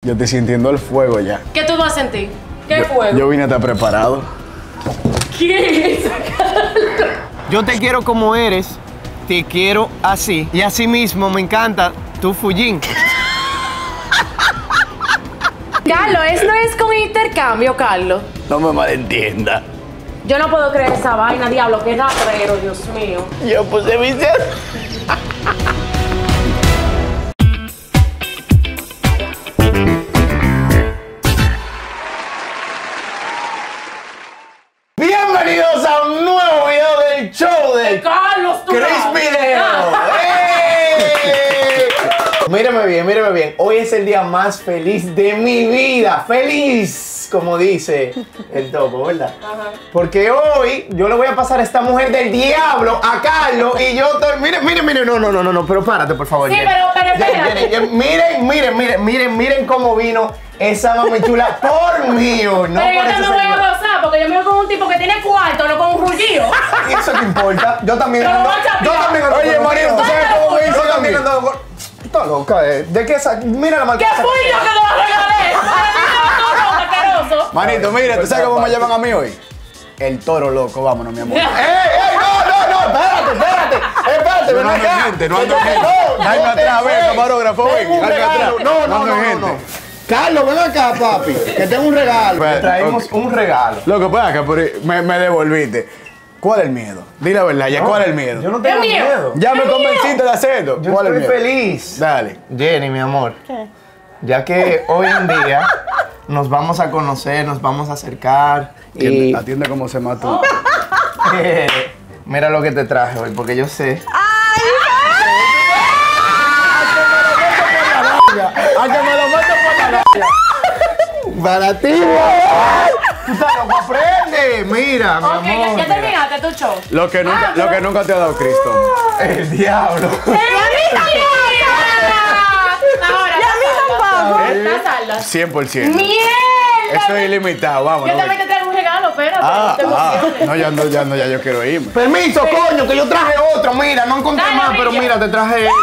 Yo estoy sintiendo el fuego ya. ¿Qué tú vas a sentir? ¿Qué fuego? Yo vine a estar preparado. ¿Qué es eso? Yo te quiero como eres, te quiero así. Y así mismo me encanta tu fullín. Carlos, eso no es con intercambio, Carlos. No me malentienda. Yo no puedo creer esa vaina, diablo, qué rastrero, Dios mío. Yo puse mi ser. Bienvenidos a un nuevo video del show de Carlos, tú Chris no. Video. ¡Ey! Mírame bien. Hoy es el día más feliz de mi vida. ¡Feliz! Como dice el topo, ¿verdad? Ajá. Porque hoy yo le voy a pasar a esta mujer del diablo, a Carlos, y yo estoy... Miren, no, pero párate, por favor. Sí, Jenny. pero espérate. Miren cómo vino esa mamichula por mí hoy, ¿no? Pero yo por no ese me voy a señor. gozar porque yo me voy con un tipo que tiene cuarto, no con un rugido. ¿Y eso qué importa? Yo también Pero ando... va a chapear. Yo también ando... Oye, con Mario, ¿tú rugido. sabes cómo me hizo Yo a también mí? ando con... Está loca, ¿de qué esa? Mira la marca. ¿Qué fui yo que te lo regalé? Asqueroso. Manito, mira, ¿tú sabes cómo me llaman a mí hoy? El toro loco, vámonos, mi amor. ¡Ey! No! Espérate, ven No ando acá. en gente, no ando en gente. Dame atrás, ven, camarógrafo, ven. Tengo un Dame regalo. atrás. No. ando en gente. Carlos, ven acá, papi, que tengo un regalo. Pues, Te traemos ok. un regalo. Loco, pues acá, me devolviste. ¿Cuál es el miedo? Di la verdad, ya, ¿cuál es el miedo? Yo no tengo ¿Qué miedo? miedo. Ya me ¿Qué convenciste de hacerlo. Yo ¿Cuál es el estoy miedo? feliz. Dale. Jenny, mi amor. ¿Qué? Ya que hoy en día nos vamos a conocer, nos vamos a acercar y Atiende como se mató. mira lo que te traje hoy, porque yo sé. ¡A que me lo meto por la raya! Para ti, tú estás loco, aprende. Mira, mi Ok, amor. ya mira. terminaste tu show. Lo que nunca te ha dado Cristo. El diablo. Ahora, Y a mí tampoco. la salda. 100%. ¡Mierda! Eso es ilimitado, vámonos. Yo también te traigo un regalo, espérate. te No, ya yo quiero irme. Permiso, coño, que yo traje otro. Mira, no encontré Dale, más, pero brilla. mira, te traje eso.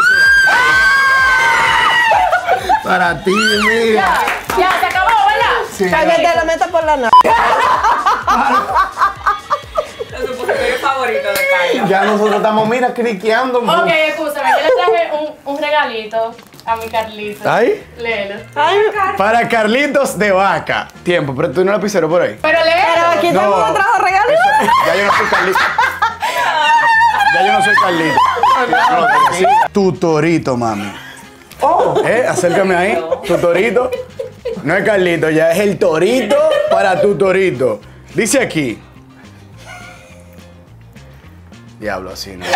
Para ti, mira. Ya, se acabó, ¿verdad? Sí, Tal vez te la metas por la nariz. Se supone que es favorito de Carlos. ya nosotros estamos, mira, criqueando. Ok, escúchame, yo le traje un regalito a mi Carlito. ¿Ay? Léelo. Para Carlitos de Vaca. Tiempo, pero tú no la pisaron por ahí. Pero Pero léelo. aquí No. tengo otro regalo. Ya yo no soy Carlito. Ya yo no soy Carlito. Tu torito, mami. Acércame ahí. Tu torito. No es Carlito, ya es el torito para tu torito. Dice aquí. Diablo, así no.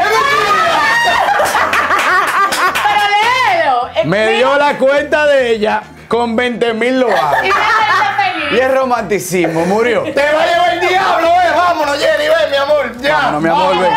Pero léelo. Me dio la cuenta de ella con 20,000 lo hago. Y déjala feliz. Y el romanticismo murió. Te va a llevar el diablo, vámonos, Jenny, ven, mi amor, ya. Vámonos, mi amor, ven.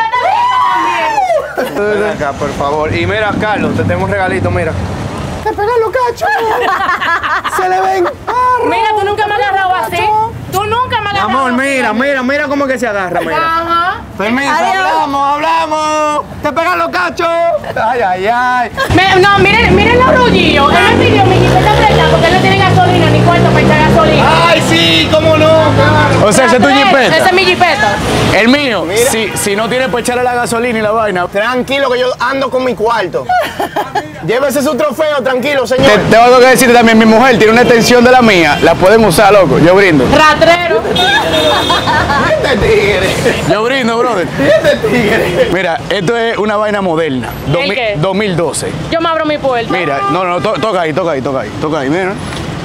Ven acá, por favor. Y mira, Carlos, te tengo un regalito, mira. Te pegan los cachos. Se le ven. Mira, tú nunca me has agarrado así. Tú nunca me has Mi agarrado amor, así. mira cómo que se agarra, mira. Ajá. Permiso, Adiós. hablamos. Te pegan los cachos. Ay. No, miren los rullillos. Él me pidió mi jipeta preta porque él no tiene gasolina ni cuarto para echar gasolina. Ay, sí, cómo no, claro. O sea, ese es tu jipeta. Ese es mi jipeta. El mío, si no tiene para echarle la gasolina y la vaina. Tranquilo, que yo ando con mi cuarto. Llévese su trofeo, tranquilo, señor. Tengo que decirte también, mi mujer tiene una extensión de la mía. La pueden usar, loco. Yo brindo. Ratrero. Este tigre. Yo brindo, brother. Este tigre. Mira, esto es una vaina moderna. ¿El qué? 2012. Yo me abro mi puerta. Mira, toca ahí, mira.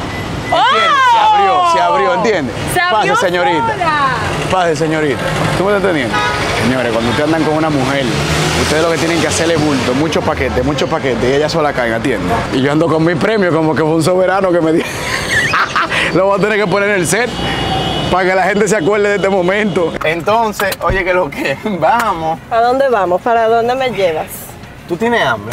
¡Oh! Se abrió, ¿entiendes? Se abrió Pase, señorita. sola. Pase, señorita. ¿Tú me estás entendiendo? Señores, cuando ustedes andan con una mujer, ustedes lo que tienen que hacerle bulto, muchos paquetes, y ella sola cae, ¿entiendes? Y yo ando con mi premio como que fue un soberano que me dio. Lo voy a tener que poner en el set para que la gente se acuerde de este momento. Entonces, oye, que lo que vamos. ¿A dónde vamos? ¿Para dónde me llevas? ¿Tú tienes hambre?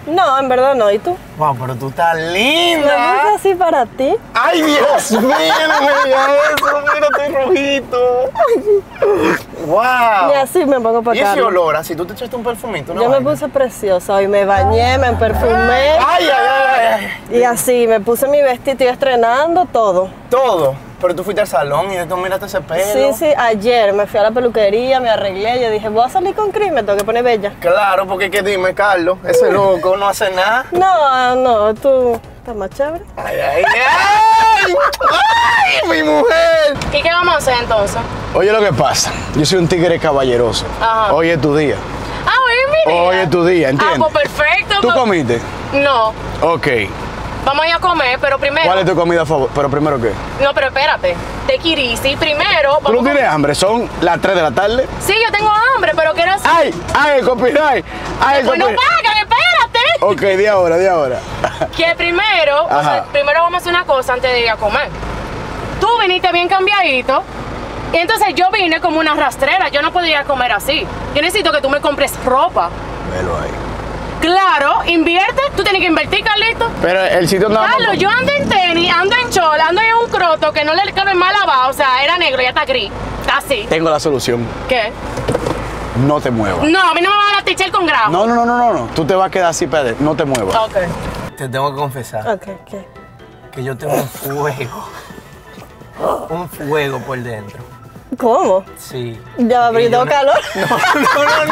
No, en verdad no. ¿Y tú? Wow, pero tú estás Me linda. puse así para ti. Ay, Dios mío, no me digas eso. Mira, estoy rojito. Wow. Y así me pongo para ¿Y ese acá. olor? Así tú te echaste un perfumito, ¿no? Yo me puse preciosa hoy, me bañé, me perfumé Ay, ay, ay, ay. y así, me puse mi vestido, estoy estrenando todo. Todo. Pero tú fuiste al salón y tú miraste ese pelo. Sí, sí, ayer me fui a la peluquería, me arreglé, yo dije, voy a salir con Chris, me tengo que poner bella. Claro, porque que dime, Carlos, ese loco no hace nada. No, tú estás más chévere. Ay, ay, ay. Ay, mi mujer. ¿Y qué vamos a hacer entonces? Oye, lo que pasa, yo soy un tigre caballeroso. Ajá. Hoy es tu día. Ah, hoy es mi día. Hoy es tu día, ¿entiendes? Ah, pues perfecto. ¿Tú pues- comiste? No, Ok. vamos a ir a comer, pero primero... ¿Cuál es tu comida favorita? Pero primero, ¿qué? No, pero espérate. Te Kirisi, primero... ¿Tú no vamos a- tienes hambre? Son las 3 de la tarde. Sí, yo tengo hambre, pero quiero hacer... ¡Ay! ¡Ay, el copyright! ¡Ay, el Pues no copyright! pagan, espérate. Ok, de ahora. Que primero, o Ajá. sea, primero vamos a hacer una cosa antes de ir a comer. Tú viniste bien cambiadito. Y entonces yo vine como una rastrera. Yo no podía comer así. Yo necesito que tú me compres ropa. Velo ahí. Claro, invierte. Tú tienes que invertir, Carlito. Pero el sitio no... Carlos, yo ando en tenis, ando en chol, ando en un croto que no le cabe mal lavado. O sea, era negro, ya está gris. Está así. Tengo la solución. ¿Qué? No te muevas. No, a mí no me van a dar t-shirt con grafo. No. Tú te vas a quedar así, Pedro. No te muevas. Ok. Te tengo que confesar Ok, ¿qué? que yo tengo un fuego. Un fuego por dentro. ¿Cómo? Sí. Ya va Y yo abriendo no- calor. No.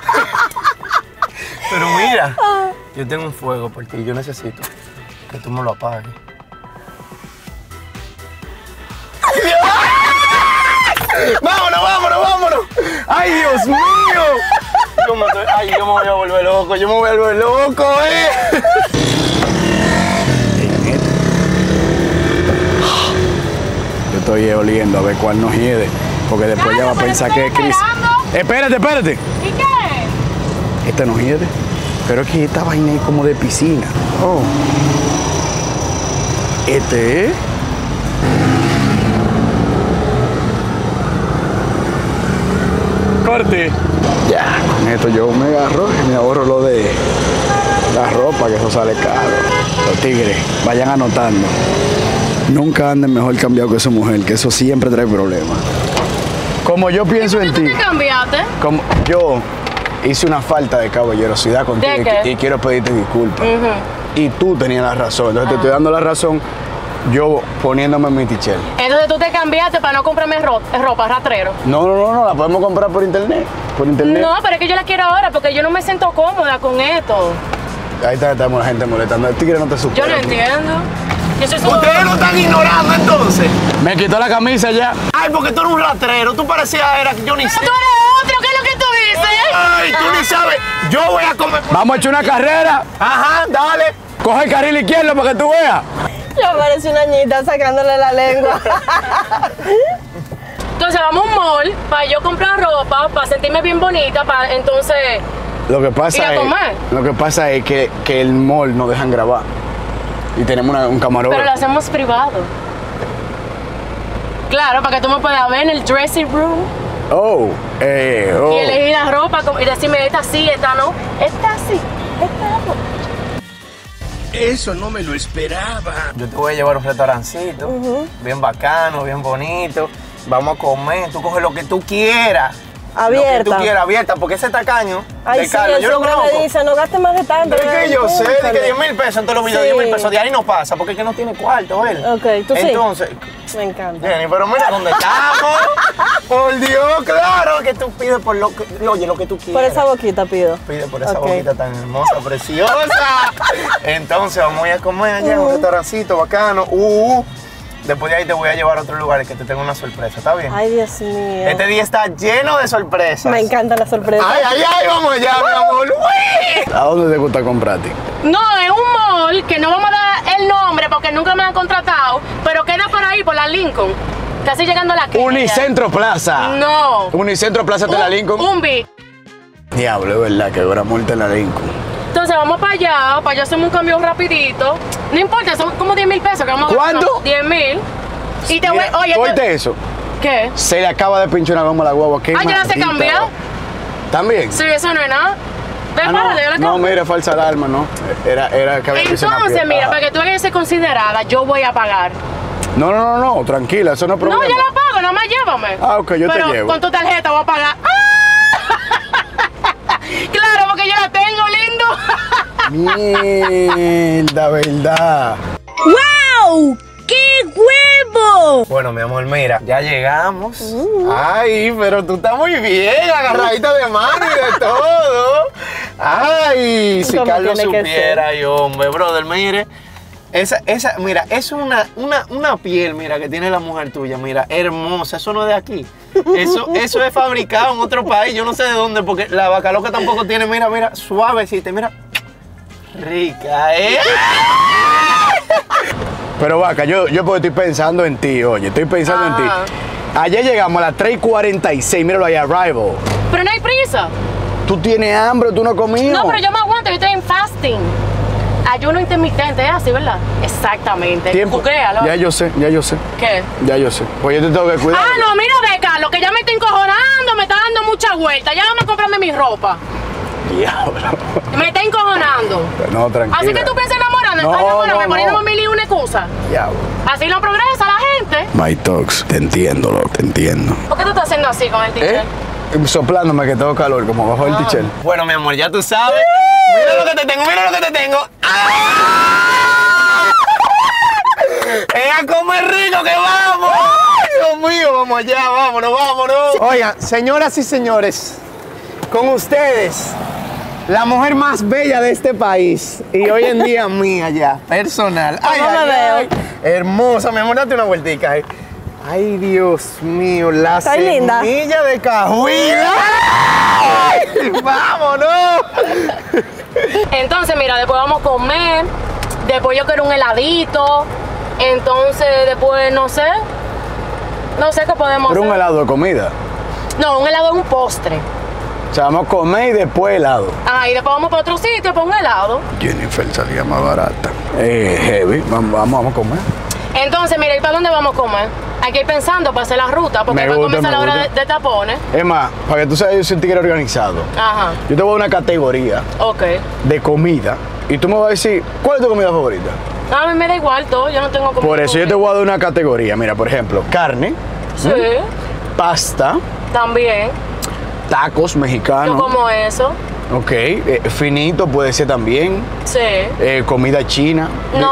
Pero mira, yo tengo un fuego por ti. Yo necesito que tú me lo apagues. ¡Vámonos! ¡Ay, Dios mío! Yo me voy a volver loco, Yo estoy oliendo a ver cuál nos hiede. Porque después ya va a Carlos, pensar pero que es estoy Chris. Espérate. ¿Y qué? Este nos hiede. Pero es que esta vaina es como de piscina. Oh. Este es. Corte. Ya, con esto yo me agarro y me ahorro lo de la ropa, que eso sale caro. Los tigres, vayan anotando. Nunca anden mejor cambiado que su mujer, que eso siempre trae problemas. Como yo pienso en ¿Tú ti, te cambiaste? como yo hice una falta de caballerosidad contigo ¿De qué? y quiero pedirte disculpas. Y tú tenías la razón, entonces te estoy dando la razón yo poniéndome en mi tichel. Entonces tú te cambiaste para no comprarme ropa, rastrero. No, la podemos comprar por internet. Por internet. No, pero es que yo la quiero ahora porque yo no me siento cómoda con esto. Ahí estamos la gente molestando. El tigre no te supera. Yo no entiendo. Yo soy Ustedes lo están ignorando entonces. Me quitó la camisa ya. Ay, porque tú eres un rastrero. Tú parecías, yo ni sé. Tú eres otro, ¿qué es lo que tú dices? Ay, tú ni sabes. Yo voy a comer. Vamos a echar una carrera. Ajá, dale. Coge el carril izquierdo para que tú veas. Yo parecía una añita sacándole la lengua. Entonces vamos a un mall para yo comprar ropa, para sentirme bien bonita, para entonces... Lo que ¿Ir pasa a es, comer? que el mall no dejan grabar. Y tenemos un camarógrafo. Pero lo hacemos privado. Claro, para que tú me puedas ver en el dressing room Oh. y elegir la ropa y decirme esta sí, esta no. Esta sí, esta no. Eso no me lo esperaba. Yo te voy a llevar a un restaurancito, bien bacano, bien bonito. Vamos a comer, tú coges lo que tú quieras. Lo que Abierta. tú quieras, abierta, porque ese tacaño Ay, de sí, Carlos, el yo lo señor conozco. me dice, no gaste más de tanto. Pero es que yo sé, de que 10,000 pesos en todos los videos, Sí. 10,000 pesos, de ahí no pasa, porque es que no tiene cuarto él. Ok, tú sí. Entonces, Me encanta. Jenny, pero mira dónde estamos. Por Dios, claro, que tú pides por lo que, oye, lo que tú quieras. Por esa boquita pido. Pide por esa Ok. boquita tan hermosa, preciosa. Entonces vamos a ir a comer allá en un restaurancito bacano. Después de ahí te voy a llevar a otro lugar que te tengo una sorpresa, ¿está bien? Ay, Dios mío. Este día está lleno de sorpresas. Me encanta la sorpresa. Ay, vamos allá, mi amor. Uy. ¿A dónde te gusta comprarte? No, es un mall que no vamos a dar el nombre porque nunca me han contratado, pero queda por ahí, por la Lincoln. Casi llegando a la calle. Unicentro Plaza. No. Unicentro Plaza de la Lincoln. Un beat. Diablo, es verdad que ahora muerte en la Lincoln. Entonces vamos para allá hacemos un cambio rapidito. No importa, son como 10,000 pesos que vamos a gastar. ¿Cuánto? 10,000. Y te voy, Mira, oye, oíste eso. ¿qué? Se le acaba de pinchar una goma a la guagua. ¿Qué Ah, ya la sé maldito? cambiar. ¿También? Sí, eso no es nada. Ven, párate, yo le no, cambio. mira, falsa alarma, no. Era que había que hacer una Entonces, mira, pieza. para que tú vayas a ser considerada, yo voy a pagar. No, tranquila, eso no es problema. No, yo la pago, nada más llévame. Ah, ok, yo te Pero llevo. con tu tarjeta voy a pagar. ¡Ah! Claro, porque yo la tengo, lindo. Mierda, verdad. ¡Wow! ¡Qué huevo! Bueno, mi amor, mira, ya llegamos. Ay, pero tú estás muy bien, agarradita de mano y de todo. Ay, si Como Carlos tiene que supiera, ay, hombre, brother, mire. Mira, es una piel, mira, que tiene la mujer tuya, mira, hermosa, eso no es de aquí. Eso es fabricado en otro país, yo no sé de dónde, porque la vaca loca tampoco tiene, mira, suavecita, mira, rica, ¿eh? Pero vaca, yo porque estoy pensando en ti, oye, estoy pensando en ti. Ah. Ayer llegamos a las 3:46, míralo ahí, arrival. Pero no hay prisa. ¿Tú tienes hambre? ¿Tú no has comido? No, pero yo me aguanto, yo estoy en fasting. Ayuno intermitente, es así, ¿verdad? Exactamente. Tiempo. Googlealo. Ya yo sé. ¿Qué? Ya yo sé. Pues yo te tengo que cuidar. Ah, no, mira, ve, Carlos, que ya me está encojonando, me está dando mucha vuelta. Ya vamos a comprarme mi ropa. Diablo. Me está encojonando. No, tranquila. Así que tú piensas enamorarme. No, Enamorarme, no, poniéndome no. mil y una excusa. Diablo. Así no progresa la gente. My talks, te entiendo, loco, te entiendo. ¿Por qué tú estás haciendo así con el teacher? Soplándome que tengo calor, como bajo el tichel. Bueno, mi amor, ya tú sabes. Mira lo que te tengo, mira lo que te tengo. ¡Ah! ¡Es a comer rico que vamos! ¡Ay, Dios mío! Vamos allá, vámonos. Oigan, señoras y señores, con ustedes, la mujer más bella de este país. Y hoy en día mía ya, personal. Ay, ¿Cómo me veo? Hermosa, mi amor, date una vueltica. Ay, Dios mío, la ¿Estás linda? semilla de cajuina. ¡Ay! ¡Vámonos! Entonces, mira, después vamos a comer. Después yo quiero un heladito. Entonces, después, no sé. No sé qué podemos Pero un hacer. helado de comida. No, un helado es un postre. O sea, vamos a comer y después helado. Ah, y después vamos para otro sitio para un helado. Jennifer salía más barata. Heavy. Vamos a comer. Entonces, mira, ¿y para dónde vamos a comer? Hay que ir pensando para hacer la ruta, porque Me va a gusta, comenzar la me hora gusta. de tapones. Es más, para que tú sepas, yo soy un tigre organizado. Ajá, Yo te voy a dar una categoría ok. de comida y tú me vas a decir, ¿cuál es tu comida favorita? A mí me da igual todo, yo no tengo comida. Por eso yo te voy a dar una categoría. Mira, por ejemplo, carne, Sí, pasta, también. tacos Yo mexicanos. como eso. Ok, finito puede ser también. Sí. Comida china.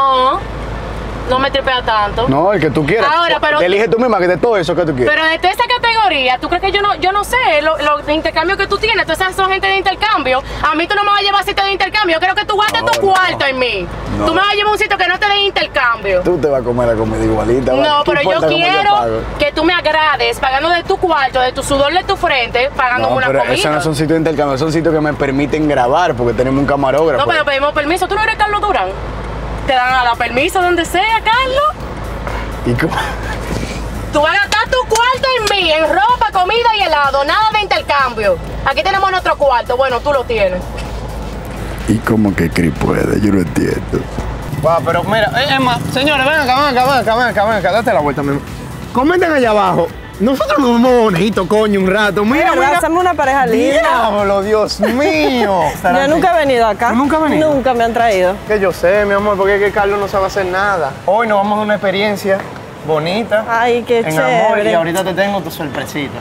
No me tripea tanto. No, el que tú quieras. Ahora, pero- Elige tú misma que de todo eso que tú quieras. Pero de esa categoría, ¿tú crees que yo no sé los intercambios que tú tienes? Tú sabes, son gente de intercambio. A mí tú no me vas a llevar a sitio de intercambio. Yo quiero que tú gastes No, tu cuarto en mí. No. Tú me vas a llevar a un sitio que no te dé intercambio. Tú te vas a comer la comida igualita. No, ¿qué pero yo importa cómo quiero pago? que tú me agrades pagando de tu cuarto, de tu sudor de tu frente, pagándome No, una pero comida. esos no son sitios de intercambio, son sitios que me permiten grabar porque tenemos un camarógrafo. No, pero pedimos permiso. ¿Tú no eres Carlos Durán? Te dan a la permiso donde sea, Carlos. ¿Y cómo? Tú vas a gastar tu cuarto en mí, en ropa, comida y helado, nada de intercambio. Aquí tenemos nuestro cuarto, bueno, tú lo tienes. ¿Y cómo que Cris puede? Yo no entiendo. Wow, pero mira, Emma, señores, ven acá, date la vuelta, mi amor. Comenten allá abajo. Nosotros nos vemos bonitos, coño, un rato. Mira, ¿Verdad? mira. Hacemos una pareja linda. Diablo, Dios mío. Yo nunca he venido acá. ¿Tú nunca has venido? Nunca me han traído. Que yo sé, mi amor, porque es que Carlos no sabe hacer nada. Hoy nos vamos a una experiencia bonita. Ay, qué en amor, y chévere. ahorita te tengo tu sorpresita.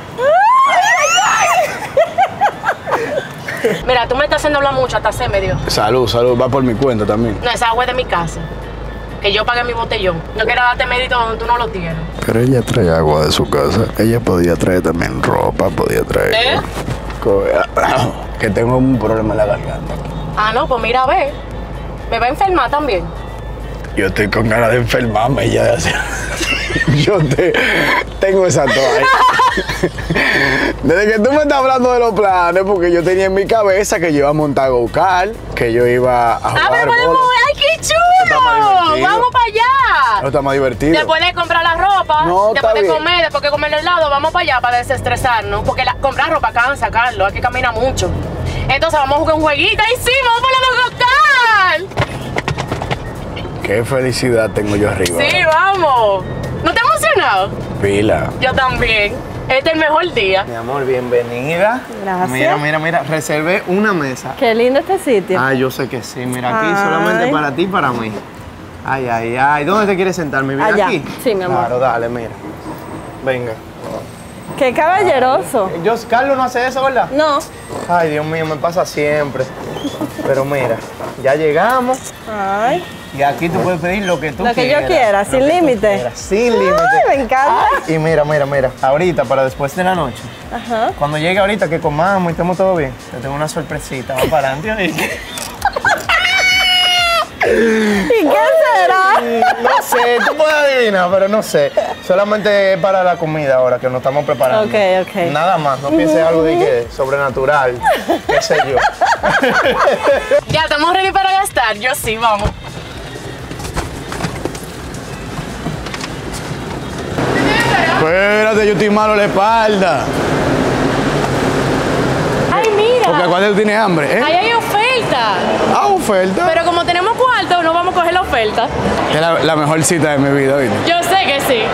Mira, tú me estás haciendo hablar mucho, hasta se me dio. Salud, va por mi cuenta también. No, esa agua es de mi casa. Que yo pagué mi botellón. No quiero darte mérito donde tú no lo tienes. Pero ella trae agua de su casa. Ella podía traer también ropa, podía traer... ¿Eh? Que tengo un problema en la garganta. Ah, no, pues mira, a ver. Me va a enfermar también. Yo estoy con ganas de enfermarme ya de hacer... tengo esa toalla. Desde que tú me estás hablando de los planes, porque yo tenía en mi cabeza que yo iba a montar go-kart, que yo iba a jugar Ah, pero podemos bola. ver. ¡Ay, qué Está más chulo! divertido. ¡Vamos para allá! No está más divertido. Después de comprar la ropa, No, después está de bien. comer, después de comer el helado, vamos para allá para desestresarnos. Porque comprar ropa cansa, Carlos, hay que caminar mucho. Entonces vamos a jugar un jueguito. ¡Ay, sí! ¡Vamos para los go-kart! Qué felicidad tengo yo arriba. Sí, vamos. ¿No te has emocionado? Pila. Yo también. Este es el mejor día. Mi amor, bienvenida. Gracias. Mira. Reservé una mesa. Qué lindo este sitio. Ah, yo sé que sí. Mira, aquí Ay. solamente para ti y para mí. Ay. ¿Dónde te quieres sentar, mi vida? Allá. ¿Aquí? Sí, mi amor. Claro, dale, mira. Venga. Qué caballeroso. Carlos no hace eso, ¿verdad? No. Ay, Dios mío, me pasa siempre. Pero mira, ya llegamos. Ay, Y aquí tú puedes pedir lo que tú lo que quieras. yo quiera, sin Lo que tú límite. quieras, sin límite. Ay, me encanta. Y mira. Ahorita, para después de la noche. Ajá. Cuando llegue ahorita que comamos y estemos todo bien, te tengo una sorpresita. Vamos para adelante. ¿Oíste? ¿Y qué será? No sé, tú puedes adivinar, pero no sé. Solamente es para la comida ahora que nos estamos preparando. Ok. Nada más, no pienses algo de que sobrenatural, qué sé yo. Ya, ¿estamos ready para gastar? Yo sí, vamos. Espérate, yo estoy malo en la espalda. Ay, mira. Porque acuérdate que tú tienes hambre, ¿eh? Ahí hay oferta. Ah, oferta. Pero como tenemos cuarto, no vamos a coger la oferta. Es la mejor cita de mi vida, ¿viste? Yo sé que sí.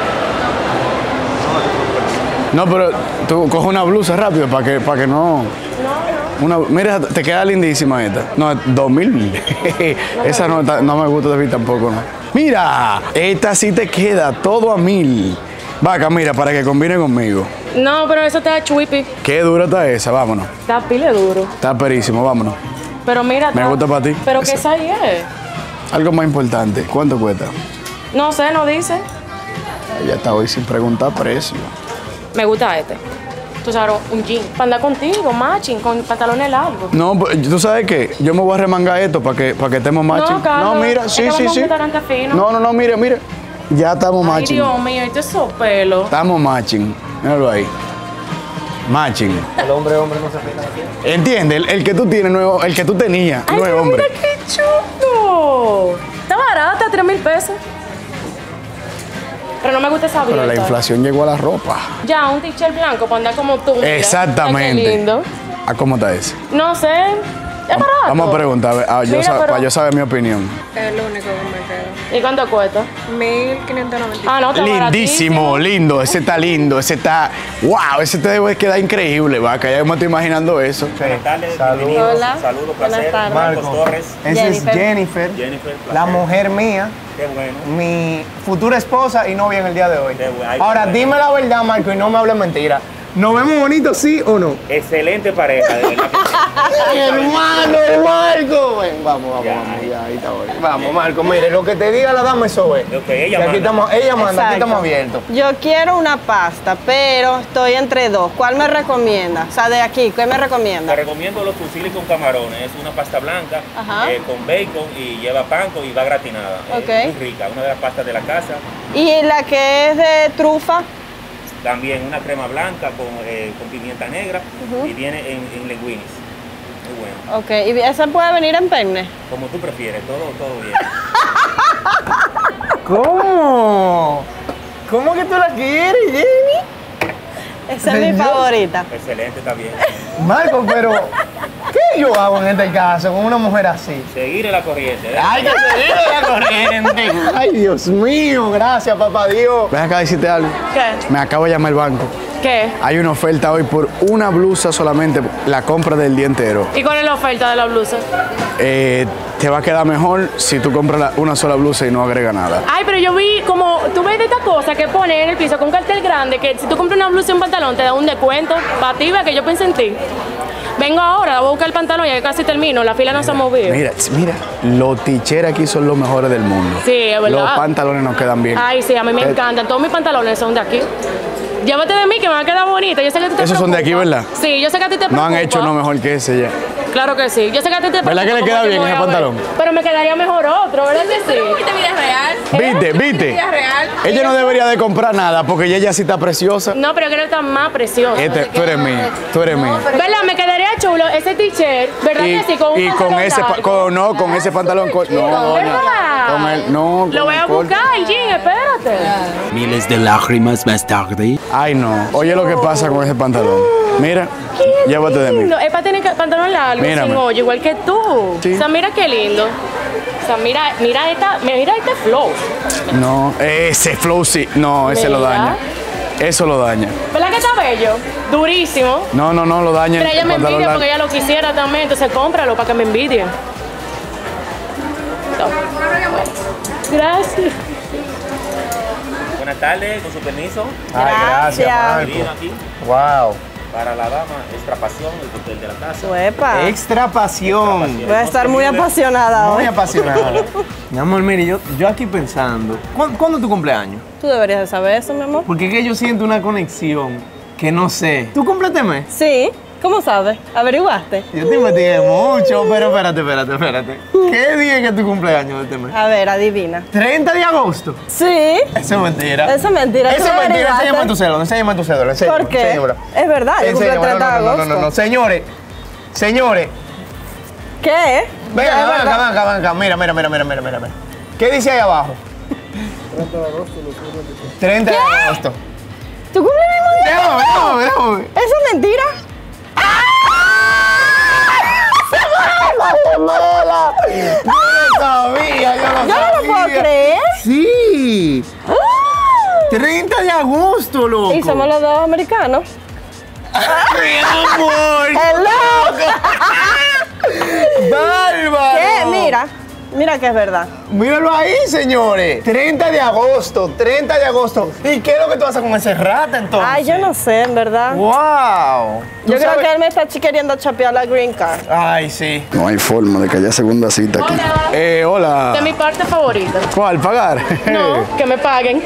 No, pero tú coges una blusa rápido para que no. Mira, te queda lindísima esta. No, 2000. Esa no me gusta de mí tampoco, ¿no? Mira, esta sí te queda todo a 1000. Vaca, mira, para que combine conmigo. No, pero eso está chuipi. Qué dura está esa, vámonos. Está pile duro. Está perísimo, vámonos. Pero mira. Me gusta para ti. ¿Pero qué Esa. size es? Algo más importante, ¿cuánto cuesta? No sé, no dice. Ya está hoy sin preguntar precio. Me gusta este. Tú sabes, un jean. Para andar contigo, matching, con pantalones largos. No, pues, ¿tú sabes qué? Yo me voy a remangar esto para que estemos matching. Carlos, Mira, es sí, que sí, vamos a sí. un restaurante fino. No, mira. Ya estamos Ay, matching. Dios mío, esto es sopelo. Estamos matching. Míralo ahí. Matching. El hombre no se pega aquí. ¿Entiendes? El que tú tienes, nuevo, el que tú tenías, Ay, no es pero hombre. mira qué chulo. Está barata, 3,000 pesos. Pero no me gusta esa Pero la abierta. inflación llegó a la ropa. Ya, un t-shirt blanco para andar como tú. mira. Exactamente. Ay, qué lindo. ¿A cómo está ese? No sé. Es barato. Vamos a preguntar, Mira, pero- para yo saber mi opinión. Es lo único que me queda. ¿Y cuánto cuesta? 1.595. Ah, no, está Lindísimo, lindo, ese está lindo, ese está. ¡Wow! Ese te debe quedar increíble, vaca. Ya me estoy imaginando eso. Buenas tardes, Saludos. bienvenidos. Hola. Saludos, Buenas placer. tardes. Marcos Marco. Torres. Esa es Jennifer. Jennifer, Jennifer, placer. la mujer mía, Qué bueno. mi futura esposa y novia en el día de hoy. Qué bueno. Ay, Ahora, qué dime la verdad, Marco, y no me hables mentira. ¿Nos vemos bonitos, sí o no? Excelente pareja, de verdad. ¡Ay, hermano, Marco! Ven, vamos, Ya. ya, ahí está bueno. Vamos, Marco, mire, lo que te diga la dama, eso es. Ok, ella Y aquí manda. estamos, ella manda, aquí Exacto. estamos abiertos. Yo quiero una pasta, pero estoy entre dos. ¿Cuál me recomienda? O sea, de aquí, ¿qué me recomienda? Te recomiendo los fusiles con camarones. Es una pasta blanca Ajá. con bacon y lleva panko y va gratinada. Ok. Es muy rica, una de las pastas de la casa. Y la que es de trufa, También una crema blanca con pimienta negra y viene en linguinis. Muy bueno. ok. ¿Y esa puede venir en penne? Como tú prefieres, todo bien. ¿Cómo? ¿Cómo que tú la quieres, Jenny? Esa es mi Señor. favorita. Excelente, está bien. Marco, pero ¿qué yo hago en este caso con una mujer así? Seguir la corriente. ¿eh? ¡Ay, que se viene la corriente! ¡Ay, Dios mío! Gracias, papá Dios. Ven acá a decirte algo. ¿Qué? Me acabo de llamar el banco. ¿Qué? Hay una oferta hoy por una blusa solamente, la compra del día entero. ¿Y cuál es la oferta de la blusa? Te va a quedar mejor si tú compras una sola blusa y no agrega nada. Ay, pero yo vi como, tú ves de esta cosa que pone en el piso con un cartel grande que si tú compras una blusa y un pantalón te da un descuento. Para ti, ve que yo pensé en ti. Vengo ahora, voy a buscar el pantalón y ya casi termino, la fila no se ha movido. Mira, los ticheros aquí son los mejores del mundo. Sí, es verdad. Los pantalones nos quedan bien. Ay, sí, a mí me encantan. Todos mis pantalones son de aquí. Llévate de mí que me va a quedar bonita. Yo sé que a ti te Esos son de aquí, preocupa. ¿verdad? Sí, yo sé que a ti te preocupa. No han hecho uno mejor que ese ya. Claro que sí. Yo sé que a ti te preocupa. ¿Verdad que le queda cómo bien yo me ese voy a ver. pantalón? Pero me quedaría mejor otro, ¿verdad que sí? ¿Viste vida real? ¿Viste? Vida real. Ella no debería de comprar nada porque ella sí está preciosa. No, pero yo quiero estar más preciosa. Tú eres mía, tú eres mía. ¿Verdad? Me quedaría chulo ese t-shirt, ¿verdad que sí? Con un y con pantalón ese, largo. con ese pantalón corto. No, doña. ¿Verdad? Con el, no, Lo con voy el a corto. buscar, Jean, espérate. Miles de lágrimas más tarde. Ay, no. Oye lo que pasa con ese pantalón. Mira, llévate de mí. Lindo. Es para tener pantalón largo, Mírame. sin hoyo, igual que tú. Sí. O sea, mira qué lindo. O sea, mira este flow. No, ese flow sí. No, ese lo Mira. daña. Eso lo daña. ¿Verdad que está bello? Durísimo. No, lo daña. Pero ella me el pantalón envidia porque ella lo quisiera también, entonces cómpralo para que me envidie. Gracias. Buenas tardes, con su permiso. Ay, gracias, Marco. Vino aquí Wow. para la dama, extra pasión, el de la casa. Uepa. Extra pasión. Voy a estar muy apasionada Muy hoy. apasionada. Mi amor, mire, yo aquí pensando, ¿cuándo es tu cumpleaños? Tú deberías de saber eso, mi amor. Porque es que yo siento una conexión que no sé. ¿Tú cumples este mes? Sí. ¿Cómo sabes? ¿Averiguaste? Yo te investigué mucho, pero espérate. ¿Qué día es que es tu cumpleaños de este mes? A ver, adivina. 30 de agosto. Sí. Eso es mentira. Eso es mentira. Eso ¿Tú es mentira. averiguaste? Enséñame tu cédula, enséñame tu cédula. ¿Por qué? Enséñamela. Es verdad, yo cumple el Enséñamela. 30 de agosto. No. Señores. ¿Qué? Venga, Es verdad. acá. Mira. ¿Qué dice ahí abajo? 30 de agosto. ¿Tú cumples el mismo día? Déjame. ¿Eso es mentira? Yo lo sabía. Yo no lo puedo creer. Sí. 30 de agosto, loco. Y somos los dos americanos. ¡Mi amor! ¡Hello! ¡Bárbaro! ¿Qué? Mira que es verdad. Míralo ahí, señores. 30 de agosto. ¿Y qué es lo que tú haces con ese rata entonces? Ay, yo no sé, en verdad. ¡Wow! Yo creo que él me está queriendo chapear la green card. Ay, sí. No hay forma de que haya segunda cita aquí. Hola. Hola. De mi parte favorita. ¿Cuál? ¿Pagar? No, que me paguen.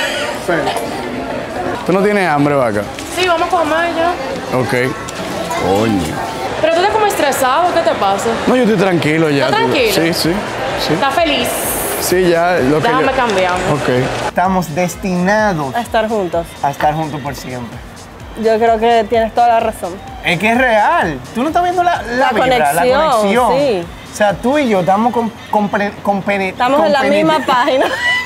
¿Tú no tienes hambre, vaca? Sí, vamos a comer ya. Ok. Coño. Pero tú estás como estresado, ¿qué te pasa? No, yo estoy tranquilo ya. ¿Estás tranquilo? Sí. ¿Estás feliz? Sí, ya. Lo que Déjame yo... cambiarme. Ok. Estamos destinados A estar juntos. a estar juntos por siempre. Yo creo que tienes toda la razón. Es que es real. Tú no estás viendo la vibra, la conexión, conexión. sí. O sea, tú y yo estamos Estamos en la misma página.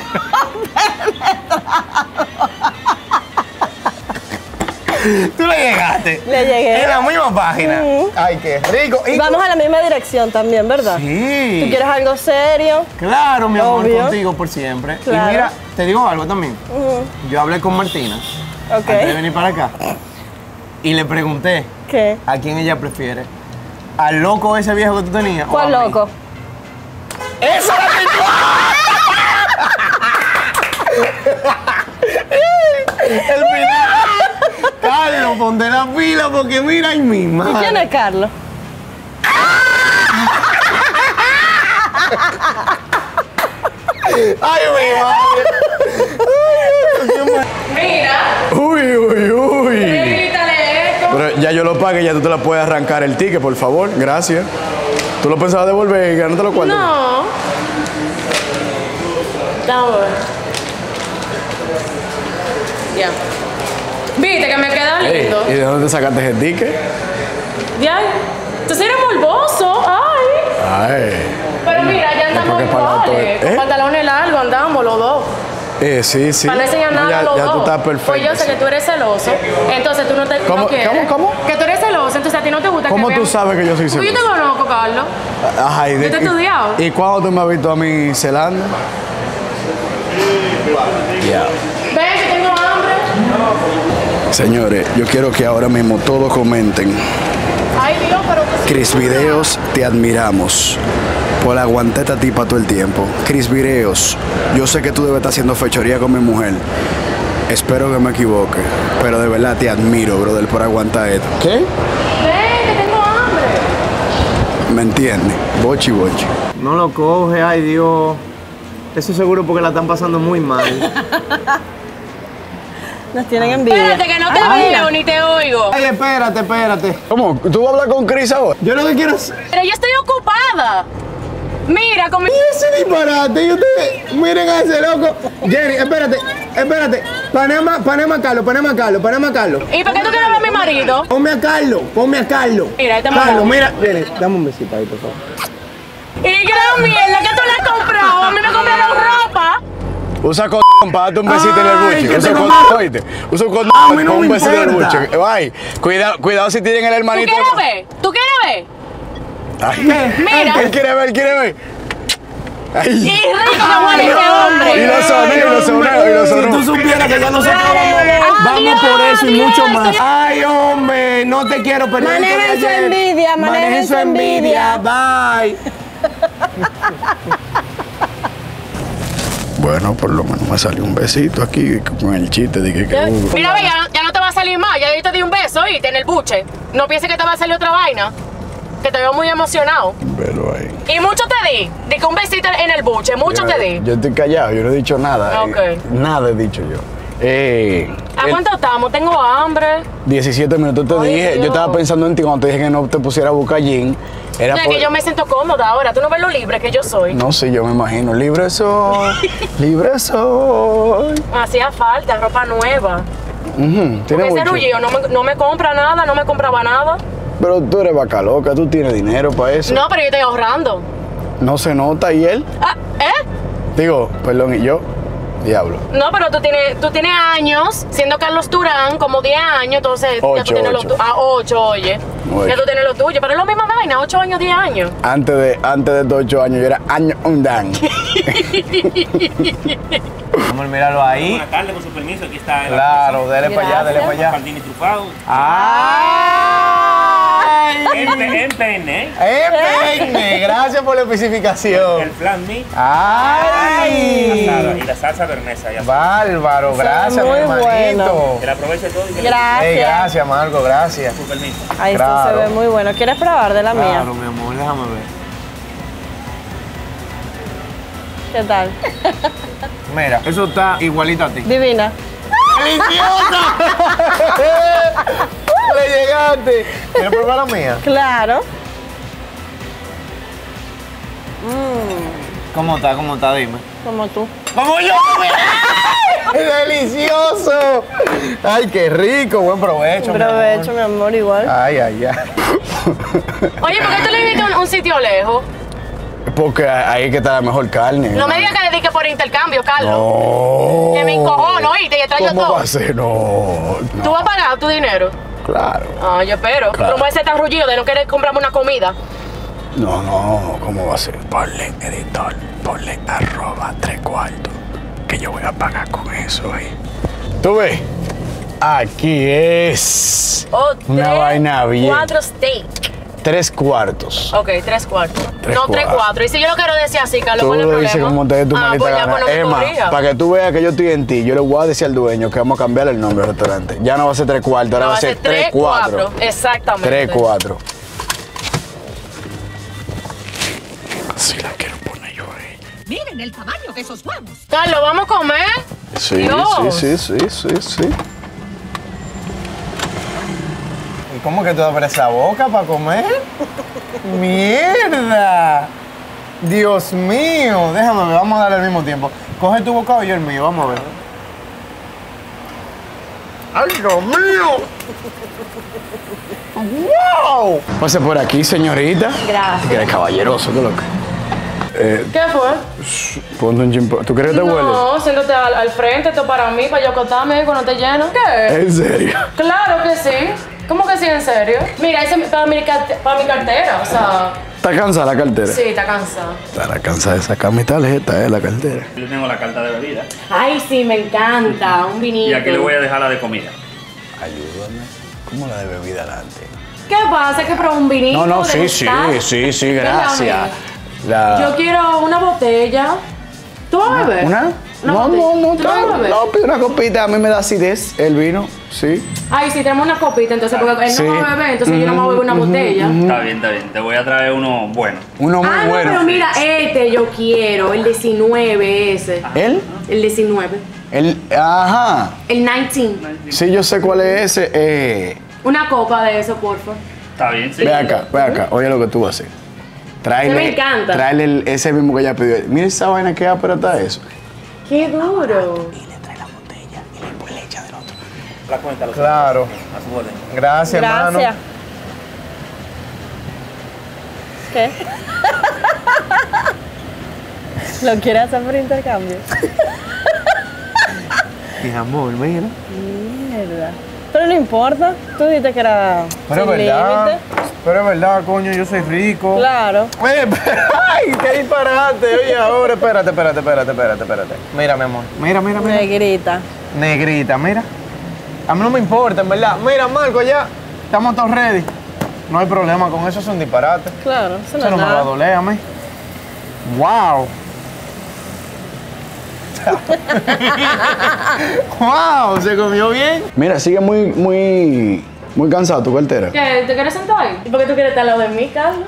Tú le llegaste. Le llegué. En la misma página. Ay, qué rico. Y Vamos a la misma dirección también, ¿verdad? sí. ¿Tú quieres algo serio? Claro, mi amor, Obvio. contigo por siempre. Claro. Y mira, te digo algo también. Yo hablé con Martina antes de Ok. venir para acá y le pregunté ¿Qué? a quién ella prefiere. ¿Al loco ese viejo que tú tenías? o ¿Cuál a mí? loco? ¡Esa la tengo! El final. Carlos, ponte la pila porque mira ahí misma. ¿Y quién es Carlos? ¡Ay, mi madre! Mira, Uy. grítale esto. Pero ya yo lo pagué, ya tú te la puedes arrancar el ticket, por favor. Gracias. ¿Tú lo pensabas devolver y ganarte los cuartos? No. Vamos a ver. Ya. Viste que me queda Ey, lindo. ¿y de dónde te sacaste ese ticket? Ya. Entonces eres morboso. Ay. Ay. Pero mira, ya andamos ¿Por qué pagado todo? iguales. Con pantalones largos andamos los dos. Sí. Para no enseñar nada a los ya dos. tú estás perfecto. Pues yo sé que tú eres celoso. Entonces tú no te ¿Cómo? no quieres. ¿Cómo? Que tú eres celoso. Entonces a ti no te gusta ¿Cómo que tú vean- sabes que yo soy Pues yo te celoso? conozco, Carlos. Ay, Yo te he estudiado. ¿Y cuándo tú me has visto a mí celando? Ven que tengo hambre. Señores, yo quiero que ahora mismo todos comenten. Ay, Dios, pero que Cris Videos, te admiramos por aguantar esta tipa todo el tiempo. Cris Videos, yo sé que tú debes estar haciendo fechoría con mi mujer. Espero que me equivoque, pero de verdad te admiro, brother, por aguantar esto. ¿Qué? Ven que tengo hambre. ¿Me entiendes? Bochi. No lo coge, ay Dios. Eso seguro porque la están pasando muy mal. Nos tienen envidia. Espérate que no te Ay, veo mira. ni te oigo. Ay, espérate. ¿Cómo? ¿Tú vas a hablar con Cris ahora? Yo lo que quiero es... Pero yo estoy ocupada. Mira, con mi... ¡Ese disparate! Y ustedes, miren a ese loco. Jenny, espérate. Panema Carlos. ¿Y por qué tú quieres ver a mi marido? Ponme a Carlos. Mira, este Carlos, marido. mira. Jenny, dame un besito ahí, por favor. Y gran mierda que tú le has comprado. A mí me compraron ropa. Usa con para darte un besito en el Ay, buche. que Usa te con lo- oíste. Usa con A mí no con un me besito en el importa. buche. Ay, cuidado si tienen el ¿Tú hermanito. quieres ver? ¿Tú quieres ver? Ay, Mira. él quiere ver. Y Ay. rico que huele ese Y hombre. lo sonó. Si tú supieras que ya nosotros vamos Pagamos por eso y mucho más. Ay, hombre, no te quiero perder. Manejen su envidia, manejen su envidia. Bye. Bueno, por lo menos me salió un besito aquí con el chiste de que Mira, ve, ya no te va a salir más. Ya yo te di un beso, ¿oíste? En el buche. No pienses que te va a salir otra vaina. Que te veo muy emocionado. Pero ahí. Y mucho te di. Di que un besito en el buche. Mucho te di. Yo estoy callado, yo no he dicho nada. Ok. Nada he dicho yo. ¿A cuánto estamos? Tengo hambre. 17 minutos te Ay, dije. Dios. Yo estaba pensando en ti cuando te dije que no te pusiera a buscar gin. Era Mira, por... que yo me siento cómoda ahora. Tú no ves lo libre que yo soy. No sé, yo me imagino. Libre soy, libre soy. Hacía falta ropa nueva. Tiene Porque ese mucho. rullido no me compra nada, no me compraba nada. Pero tú eres vaca loca, tú tienes dinero para eso. No, pero yo estoy ahorrando. No se nota, ¿y él? Ah, ¿eh? Digo, perdón, ¿y yo? Diablo. No, pero tú tienes años siendo Carlos Turán, como 10 años, entonces ya tú 8, tienes lo 8. tuyo. Ah, 8, oye. Oye. Ya tú tienes lo tuyo, pero es la misma vaina, 8 años, 10 años. Antes de estos 8 años, yo era año un dan. Vamos a mirarlo ahí. Buenas tardes, con su permiso. Aquí está el Claro, dele para allá, dele para allá. Pardini trufado. ¡Ay! En pene. ¡Peine! Gracias por la especificación. El flan mi. ¡Ay! Asada y la salsa bernesa. Ya está. Bárbaro, gracias, mi muy hermanito. bueno. Que la aproveche todo y que Gracias. Ey, gracias, Marco, gracias. su permiso. Ahí esto Claro. se ve muy bueno. ¿Quieres probar de la mía? Claro, mi amor, déjame ver. ¿Qué tal? Mira, eso está igualito a ti. Divina. ¡Deliciosa! ¡Le llegaste! ¿Quieres probar la mía? Claro. ¿Cómo está? ¿Cómo está? Dime. Como tú. ¡Como yo! ¡Delicioso! ¡Ay, qué rico! Buen provecho, Provecho, mi amor, igual. Ay, ay, ay. Oye, ¿por qué tú le invitas a un sitio lejos? Porque ahí es que está la mejor carne. No me digas que le dedique por intercambio, Carlos. No. Que me encojono, oíste, y traigo ¿Cómo todo. va a ser? No. ¿Tú vas a pagar tu dinero? Claro. Ah, yo espero. Claro. Tú no puedes ser tan rullido de no querer comprarme una comida. No, ¿cómo va a ser? Ponle, editor, ponle @3/4, que yo voy a pagar con eso ahí. ¿Tú ves? Aquí es una vaina bien. 4 steak. 3/4. Ok, 3/4. Tres No, 3/4. cuartos. Y si yo lo quiero decir así, Carlos, Tú ¿cuál es el lo dices problema? como te dé tu maldita pues ya, gana. pues no me Emma, corrija. para que tú veas que yo estoy en ti, yo le voy a decir al dueño que vamos a cambiar el nombre del restaurante. Ya no va a ser 3/4, ahora No, va a ser 3/4. Exactamente. 3/4. Así la quiero poner yo ahí. Miren el tamaño de esos huevos. Carlos, ¿vamos a comer? Sí, Dios. sí. ¿Y cómo que tú abres esa boca para comer? ¡Mierda! Dios mío. Déjame ver, vamos a darle al mismo tiempo. Coge tu bocado y yo el mío, vamos a ver. ¡Ay, Dios mío! ¡Wow! Pase por aquí, señorita. Gracias. Que eres caballeroso, qué loco. ¿Qué fue? Ponte un chimpo. ¿Tú crees que te huele? No, siéntate al frente, esto para mí, para yo acotarme ahí cuando te lleno. ¿Qué? ¿En serio? Claro que sí. ¿Cómo que sí, en serio? Mira, ese es para mi cartera, o sea... ¿Está cansada la cartera? Sí, está cansada. Estará cansada de sacar mi tarjeta, la cartera. Yo tengo la carta de bebida. Ay, sí, me encanta, un vinito. Y aquí le voy a dejar la de comida. Ayúdame. ¿Cómo la de bebida adelante? ¿Qué pasa? ¿Que probó un vinito? No, de sí, gustar? gracias. Yo quiero una botella. ¿Tú vas a beber? ¿Una? Una No, botella. no, ¿Tú vas a beber? no, pide una copita, a mí me da acidez el vino, sí. Ay, sí, tenemos una copita, entonces, porque él Sí. no va a beber, entonces yo no me voy a beber una botella. Está bien. Te voy a traer uno bueno. Uno muy Ah, no, bueno. pero mira, yo quiero, el 19 ese. ¿Él? El 19. Ajá. El 19. Sí, yo sé cuál es ese. Una copa de eso, porfa. Está bien, sí. Ve acá, oye lo que tú vas a hacer. Tráele, me encanta. Tráele ese mismo que ella pidió. Mira esa vaina que apretá eso. Qué duro. Y le trae la botella y después le echa del otro. La cuenta, lo Claro. a su orden. Gracias, hermano. Gracias. ¿Qué? ¿Lo quieres hacer por intercambio? Mi amor, mira. Mierda. Pero no importa. Tú dijiste que era Pero es sin verdad. límite. Pero es verdad, coño, yo soy rico. Claro. ¡Ay, qué disparate! Oye, ahora, espérate. Mira, mi amor. Mira. Negrita. Negrita, mira. A mí no me importa, en verdad. Mira, Marco, ya estamos todos ready. No hay problema con eso, es un disparate. Claro, eso no Eso es no me va a nada. doler a mí. ¡Wow! ¡Wow! ¿Se comió bien? Mira, sigue muy cansado tu cartera. ¿Qué? ¿Te quieres sentar ahí? ¿Y por qué tú quieres estar al lado de mí, Carlos?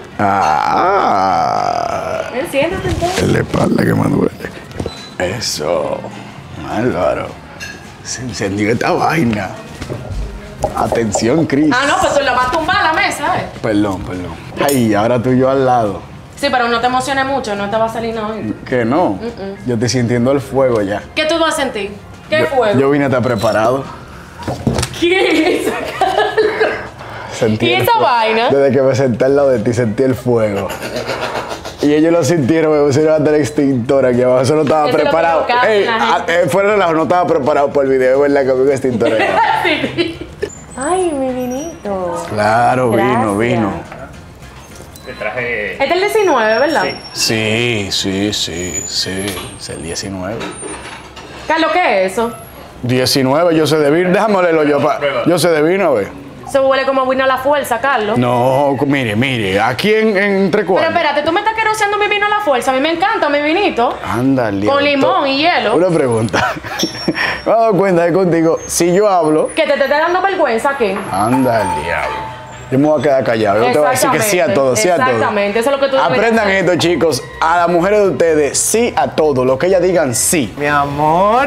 Ven, siéntate entonces. La espalda que me duele. Eso. Álvaro. Se encendió esta vaina. Atención, Cris. Ah, no, pues tú la vas a tumbar a la mesa, ¿eh? Perdón. Ay, ahora tú y yo al lado. Sí, pero no te emociones mucho, no te va a salir nada hoy. Que no. Yo estoy sintiendo el fuego ya. ¿Qué tú vas a sentir? ¿Qué fuego? Yo vine a estar preparado. ¿Qué es eso, Carlos? Sentí ¿Y el esa fuego. vaina? Desde que me senté al lado de ti, sentí el fuego. Y ellos lo sintieron, me pusieron hasta el extintor aquí abajo. Eso no estaba Eso es lo que preparado. provoca Ey, la gente. fuera de relajo, no estaba preparado por el video, es verdad que había un extintor ahí. Sí. Ay, mi vinito. Claro, Gracias. vino. Te traje. Este es el 19, ¿verdad? Sí. Sí. Es el 19. Carlos, ¿qué es eso? 19, yo sé de vino. Déjame leerlo yo. Yo sé de vino, a ver. Eso huele como vino a la fuerza, Carlos. No, mire. Aquí entre Pero cuatro. espérate, tú me estás queroseando mi vino a la fuerza. A mí me encanta mi vinito. Ándale. Con limón y hielo. Una pregunta. Me he dado cuenta de contigo, si yo hablo, Que te esté dando vergüenza aquí. anda al diablo. Yo me voy a quedar callado. Yo te voy a decir que sí a todo, sí a todo. Exactamente, eso es lo que tú deberías Aprendan hacer. esto, chicos. A las mujeres de ustedes, sí a todo. Lo que ellas digan, sí. Mi amor.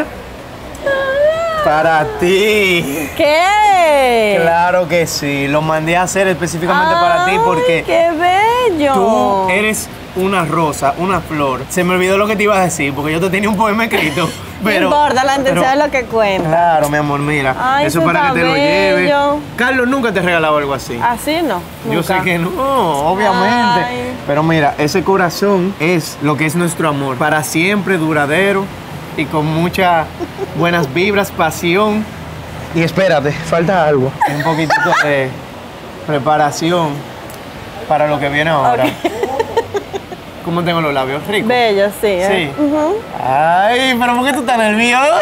Para ti. ¿Qué? Claro que sí. Lo mandé a hacer específicamente para ti Ay, porque ¡qué bello! tú eres una rosa, una flor. Se me olvidó lo que te iba a decir porque yo te tenía un poema escrito. Pero, no importa, la intención es lo que cuenta. Claro, mi amor, mira. Ay, eso eso para está que te lo lleves. bello. Carlos nunca te ha regalado algo así. Así no. Yo sé nunca. que no, obviamente. Ay. Pero mira, ese corazón es lo que es nuestro amor. Para siempre, duradero y con muchas buenas vibras, pasión. Y espérate, falta algo. Un poquitito de preparación para lo que viene ahora. ¿Cómo tengo los labios? ¿Ricos? Bello, sí. ¿eh? Sí. Ay, pero ¿por qué tú estás nerviosa?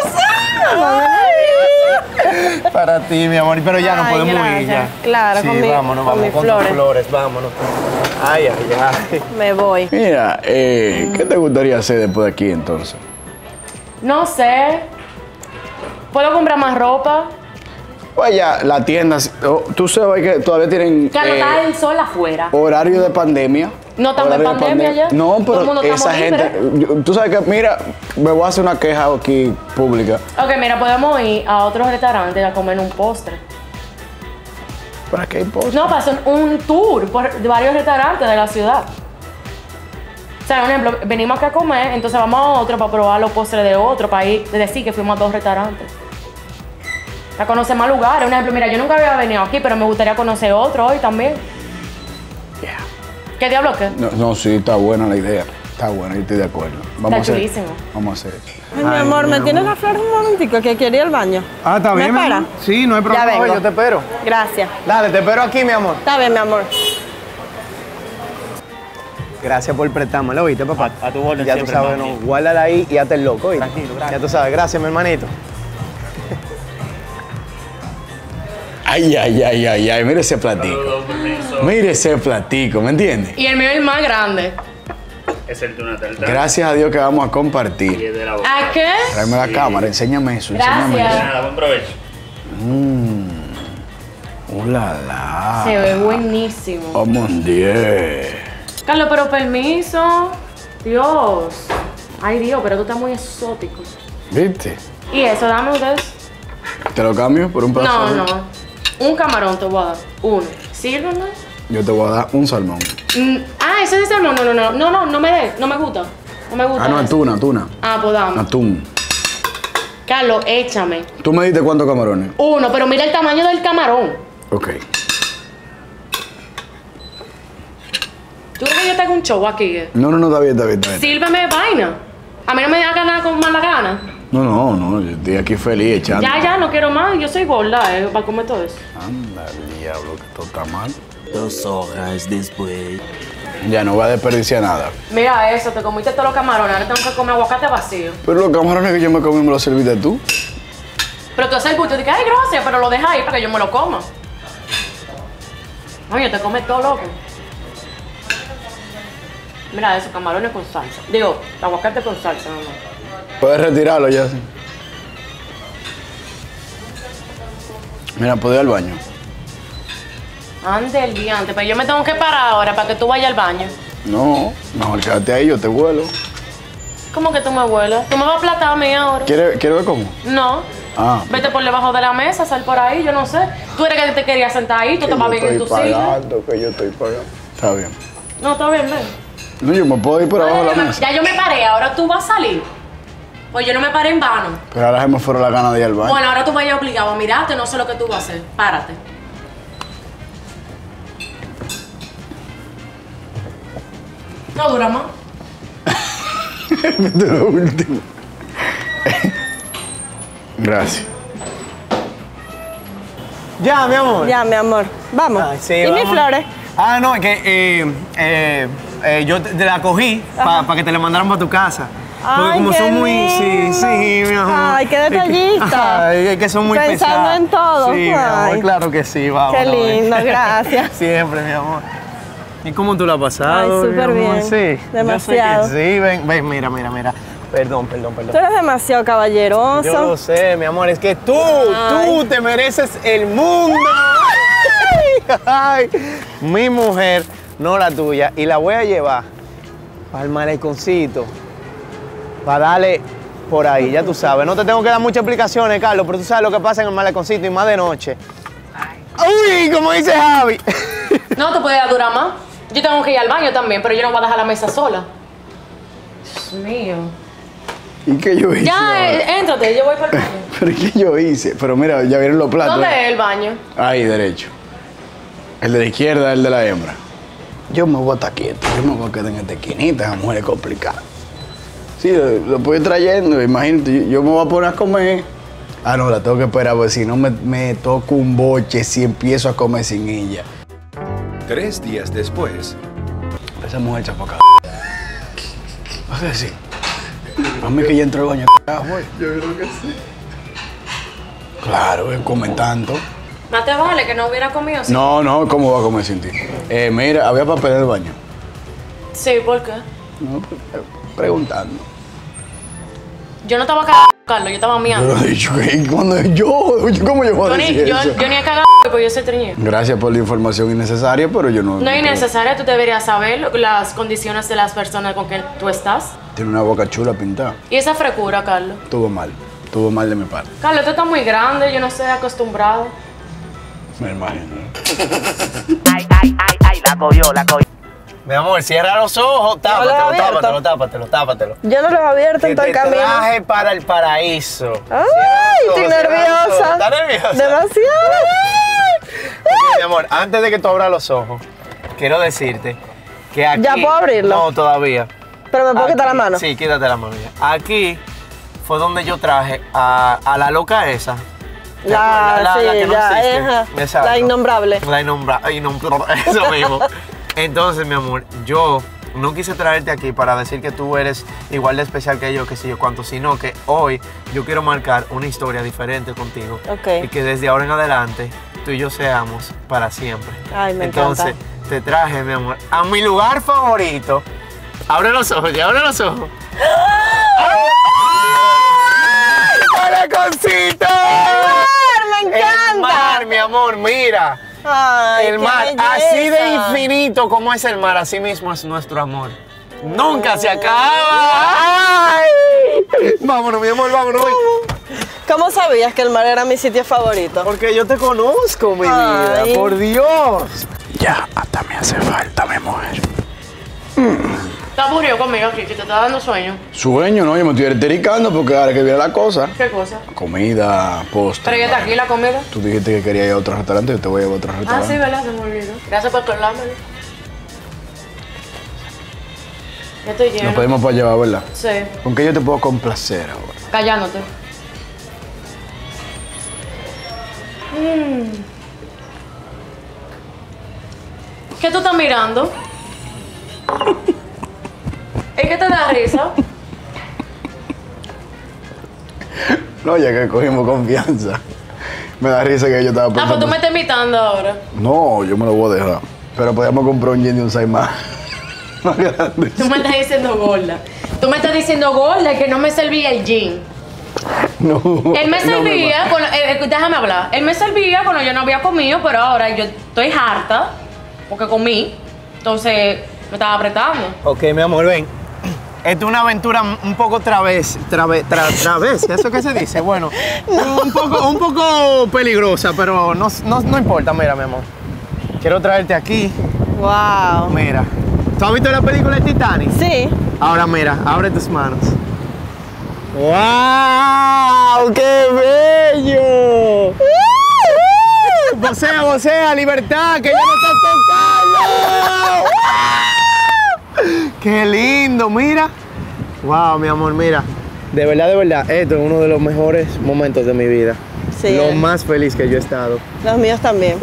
Ay. Para ti, mi amor. Pero ya no Ay, podemos ir gracias. ya. Claro, sí, con mi- vámonos, con vamos mis con flores. tus flores, vámonos. Ay, Me voy. Mira, ¿qué te gustaría hacer después de aquí entonces? No sé. ¿Puedo comprar más ropa? Pues ya, la tienda, tú sabes que todavía tienen Claro, está el sol afuera. horario de pandemia. No estamos en Horario de pandemia ya. No, Todo el mundo pero estamos esa gente, tú sabes que, mira, me voy a hacer una queja aquí pública. Ok, mira, podemos ir a otros restaurantes a comer un postre. ¿Para qué postre? No, para hacer un tour por varios restaurantes de la ciudad. O sea, por ejemplo, venimos acá a comer, entonces vamos a otro para probar los postres de otro, para ir, decir que fuimos a 2 restaurantes. Para conocer más lugares. Un ejemplo, mira, yo nunca había venido aquí, pero me gustaría conocer otro hoy también. Yeah. ¿Qué diablo qué? No, sí, está buena la idea. Está buena, yo estoy de acuerdo. Vamos a hacer, chulísimo. Vamos a hacer eso. Ay, mi amor, ¿me tienes la flor un momentico? Que quiero ir al baño. Ah, está bien, ¿Me mi espera? amor. Sí, no hay problema. vengo. Yo te espero. Gracias. Dale, te espero aquí, mi amor. Está bien, mi amor. Gracias por prestármelo, ¿viste, papá? A tu orden Ya tú siempre, sabes, hermano. no, guárdala ahí y hazte el loco, ¿viste? Tranquilo, gracias. Ya tú sabes, gracias, mi hermanito. Ay, mire ese platico. Saludos, permiso. Mire ese platico, ¿me entiendes? Y el mío es el más grande. Es el de una tarta. Gracias a Dios que vamos a Y compartir. es de la boca. ¿A qué? Tráeme la Sí. cámara, enséñame eso, Gracias. enséñame De eso. nada, buen provecho. La. Se ve buenísimo. Oh, mon Dieu. Carlos, pero permiso. Dios. Ay, Dios, pero tú estás muy exótico. ¿Viste? ¿Y eso? Dame ustedes. ¿Te lo cambio por un pedazo? No, no. Un camarón te voy a dar. Uno. ¿Sírveme? Yo te voy a dar un salmón. Ese es de salmón. No me des. No me gusta. No me gusta. Ah, no, eso. atún. Ah, pues dame. Atún. Carlos, échame. ¿Tú me diste cuántos camarones? Uno, pero mira el tamaño del camarón. Ok. ¿Tú crees que yo tengo un show aquí? No, está bien. Sírveme vaina. A mí no me da nada con mala gana. No, yo estoy aquí feliz echando. Ya, no quiero más. Yo soy gorda, para comer todo eso. Anda, el diablo, que todo está mal. 2 horas después. Ya no voy a desperdiciar nada. Mira eso, te comiste todos los camarones. Ahora tengo que comer aguacate vacío. Pero los camarones que yo me comí me los serviste tú. Pero tú haces el gusto y dices, ay, gracias, pero lo dejas ahí para que yo me lo coma. Oye, te comes todo loco. Mira eso, camarones con salsa. Digo, aguacate con salsa, mamá. Puedes retirarlo ya, sí. Mira, ¿puedo ir al baño? Ande el diante, pero yo me tengo que parar ahora para que tú vayas al baño. No, mejor quédate ahí, yo te vuelo. ¿Cómo que tú me vuelas? ¿Tú me vas a aplatar a mí ahora? ¿Quieres ver cómo? No. Ah. Vete por debajo de la mesa, sal por ahí, yo no sé. Tú eres que te querías sentar ahí, tú estabas bien en tu silla. Que yo estoy pagando. Está bien. No, está bien, ven. No, yo me puedo ir por abajo de la mesa. Ya yo me paré, ahora tú vas a salir. Pues yo no me paré en vano. Pero ahora se me fueron las ganas de ir al baño. Bueno, ahora tú vayas obligado a mirarte, no sé lo que tú vas a hacer. Párate. No dura más. De lo último. Gracias. Ya, mi amor. Ya, mi amor. Vamos. Ay, sí, ¿Y mis vamos. flores? Ah, no, es que yo te la cogí para que te la mandaran para tu casa. Porque Ay, como qué son muy... lindo. Sí, mi amor. Ay, qué detallista. Ay, es que son muy Pensando pesadas. en todo. Sí, mi amor, Ay. claro que sí, vamos. Qué lindo, gracias. Siempre, mi amor. ¿Y cómo tú la has pasado? Ay, súper mi amor? bien. Sí. Demasiado. Yo sé que sí, ven, mira. Perdón. Tú eres demasiado caballeroso. Yo lo sé, mi amor, es que tú te mereces el mundo. Ay, mi mujer, no la tuya, y la voy a llevar para el maleconcito, para darle por ahí, ya tú sabes. No te tengo que dar muchas explicaciones, Carlos, pero tú sabes lo que pasa en el maleconcito y más de noche. Uy, como dice Javi. No, tú puedes durar más. Yo tengo que ir al baño también, pero yo no voy a dejar la mesa sola. Dios mío. ¿Y qué yo hice? Ya, éntrate, yo voy para el baño. ¿Pero qué yo hice? Pero mira, ya vieron los platos. ¿Dónde es el baño? Ahí, derecho. El de la izquierda, el de la hembra. Yo me voy a estar quieto. Yo me voy a quedar en esta esquinita. Esa mujer es complicada. Sí, lo puedo ir trayendo. Imagínate, yo me voy a poner a comer. Ah, no, la tengo que esperar, porque si no me toco un boche si empiezo a comer sin ella. 3 días después. Esa mujer chapaca. ¿Vas a decir? A mí que ya entró el baño. Yo creo que sí. Claro, comen tanto. Más te vale que no hubiera comido. ¿Sí? No, ¿cómo va a comer sin ti? Mira, había papel en el baño. Sí, ¿por qué? No, preguntando. Yo no estaba cagando, Carlos, yo estaba Yo miando. lo he dicho que cuando ¿cómo yo puedo decir eso? Yo ni he cagado porque yo soy triñe. Gracias por la información innecesaria, pero yo no... No es innecesario, tú deberías saber las condiciones de las personas con quien tú estás. Tiene una boca chula pintada. Y esa frescura, Carlos. Estuvo mal de mi parte. Carlos, tú estás muy grande, yo no estoy acostumbrado. Me imagino. La cogió. Mi amor, cierra los ojos, tápatelo. Yo no los he abierto en todo el te camino. traje para el paraíso. Ay, estoy nerviosa. ¿Estás nerviosa? Demasiado. Ok, mi amor, antes de que tú abras los ojos, quiero decirte que aquí... ¿Ya puedo abrirlo? No, todavía. Pero me puedo quitar la mano. Sí, quítate la mano ya. Aquí fue donde yo traje a la loca esa. ¿Te acuerdas? La que no existe. ajá. Exacto. La innombrable. La innombrable, eso mismo. Entonces, mi amor, yo no quise traerte aquí para decir que tú eres igual de especial que yo, que sé yo cuánto, sino que hoy yo quiero marcar una historia diferente contigo. Ok. Y que desde ahora en adelante tú y yo seamos para siempre. Ay, me Entonces, encanta. te traje, mi amor, a mi lugar favorito. Abre los ojos, ya abre los ojos. ¡Maleconcito! Me encanta. El mar, mi amor, mira. Ay, El qué mar, belleza. así de infinito como es el mar, así mismo es nuestro amor. Nunca se acaba. ¡Ay! Vámonos, mi amor, vámonos. ¿Cómo sabías que el mar era mi sitio favorito? Porque yo te conozco, mi vida, Ay. por Dios. Ya, hasta me hace falta, mi mujer. ¿Estás aburrido conmigo aquí? ¿Que te está dando sueño? Sueño, ¿no? Yo me estoy estericando porque ahora que viene la cosa. ¿Qué cosa? Comida, postre. Pero ya está aquí la comida. Tú dijiste que querías ir a otro restaurante, yo te voy a llevar a otro Ah, restaurante. sí, ¿verdad? Se me olvidó. Gracias por acordármelo. Ya estoy lleno. Nos pedimos para llevar, ¿verdad? Sí, ¿Con qué yo te puedo complacer ahora? callándote. ¿Qué tú estás mirando? ¿Es que te da risa? No, ya que cogimos confianza. Me da risa que yo estaba Ah, pensando. pues tú me estás invitando ahora. No, yo me lo voy a dejar. Pero podíamos comprar un gin de un size más grande. Tú me estás diciendo gorda. Tú me estás diciendo gorda que no me servía el gin. No. Él me servía, déjame hablar. Él me servía cuando yo no había comido, pero ahora yo estoy harta porque comí. Entonces me estaba apretando. Ok, mi amor, ven. Esto es una aventura un poco través. ¿Eso qué se dice? Bueno, un poco peligrosa, pero no importa. Mira, mi amor. Quiero traerte aquí. Wow. Mira. ¿Tú has visto la película de Titanic? Sí. Ahora mira, abre tus manos. ¡Wow! ¡Qué bello! Vocea, libertad, que ya no estás con Carlos. ¡Qué lindo! Mira. ¡Wow, mi amor! Mira. De verdad, esto es uno de los mejores momentos de mi vida. Sí. Lo más feliz que yo he estado. Los míos también.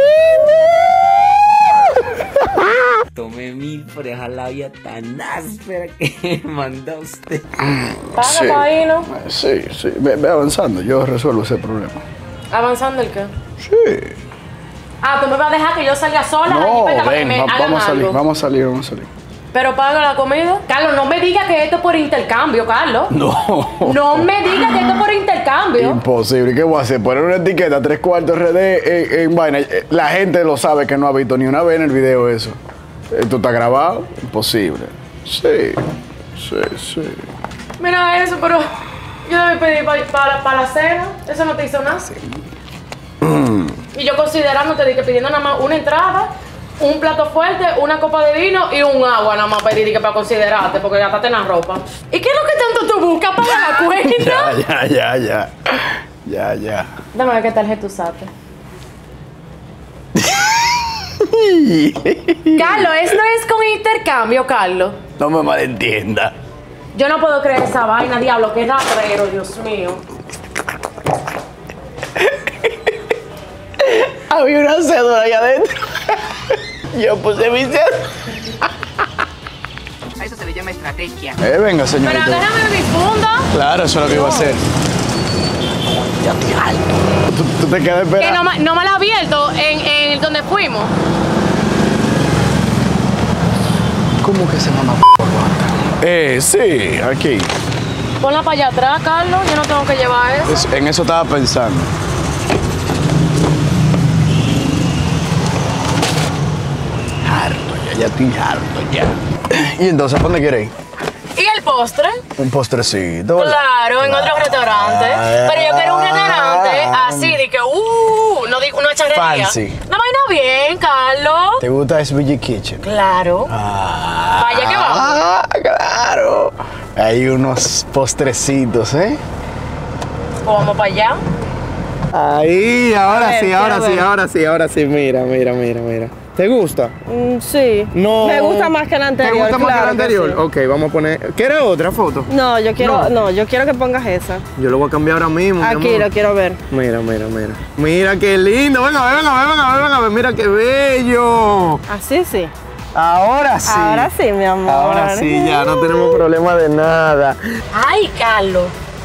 Tomé 1000 por esa labia tan áspera que me mandó usted. Paga pa' ahí, ¿no? Sí. Ve avanzando, yo resuelvo ese problema. ¿Avanzando el qué? Sí. Ah, tú me vas a dejar que yo salga sola a la No, jipeta para que ven, me hagan vamos a algo. vamos a salir. Pero paga la comida. Carlos, no me digas que esto es por intercambio, Carlos. No. No me digas que esto es por intercambio. Imposible. ¿Qué voy a hacer? Poner una etiqueta 3/4 RD en vaina. La gente lo sabe que no ha visto ni una vez en el video eso. ¿Esto está grabado? Imposible. Sí. Mira eso, pero yo debí pedir para la cena. Eso no te hizo nada. Y yo considerándote de que pidiendo nada más una entrada, un plato fuerte, una copa de vino y un agua nada más pedir que para considerarte, porque gastaste en la ropa. ¿Y qué es lo que tanto tú buscas para la cuenta? Ya. Dame ver qué tarjeta usaste. Carlos, eso no es con intercambio, Carlos. No me malentienda. Yo no puedo creer esa vaina, diablo, qué rastrero, Dios mío. Había una cédula ahí adentro. Yo puse mi cédula. A eso se le llama estrategia. Venga, señorita. Pero déjame mi funda. Claro, eso es lo que iba a hacer. Ya estoy alto. Tú te quedas Que esperando. no me la ha abierto en donde fuimos. ¿Cómo que se llama sí, aquí. Ponla para allá atrás, Carlos. Yo no tengo que llevar eso. En eso estaba pensando. Ya estoy harto ya. ¿Y entonces, ¿para dónde quieres ir? ¿Y el postre? Un postrecito. Claro, en otro restaurante. Pero yo quiero un restaurante así, de que, no digo una charrería. Fancy. Una vaina bien, Carlos. ¿Te gusta SBG Kitchen? Claro. Vaya que vamos. Claro. Hay unos postrecitos, ¿eh? Pues vamos para allá. Ahí, ahora ver, sí, quiero ahora ver. sí. Mira. ¿Te gusta? Sí. No. Me gusta más que la anterior. ¿Te gusta más que la claro anterior? sí. Ok, vamos a poner. ¿Quieres otra foto? No, yo quiero que pongas esa. Yo lo voy a cambiar ahora mismo. mi Aquí amor. lo quiero ver. Mira. Mira qué lindo. Venga. Mira qué bello. Así sí. Ahora sí. Ahora sí, mi amor. Ahora sí, ya no tenemos problema de nada. Ay, Carlos,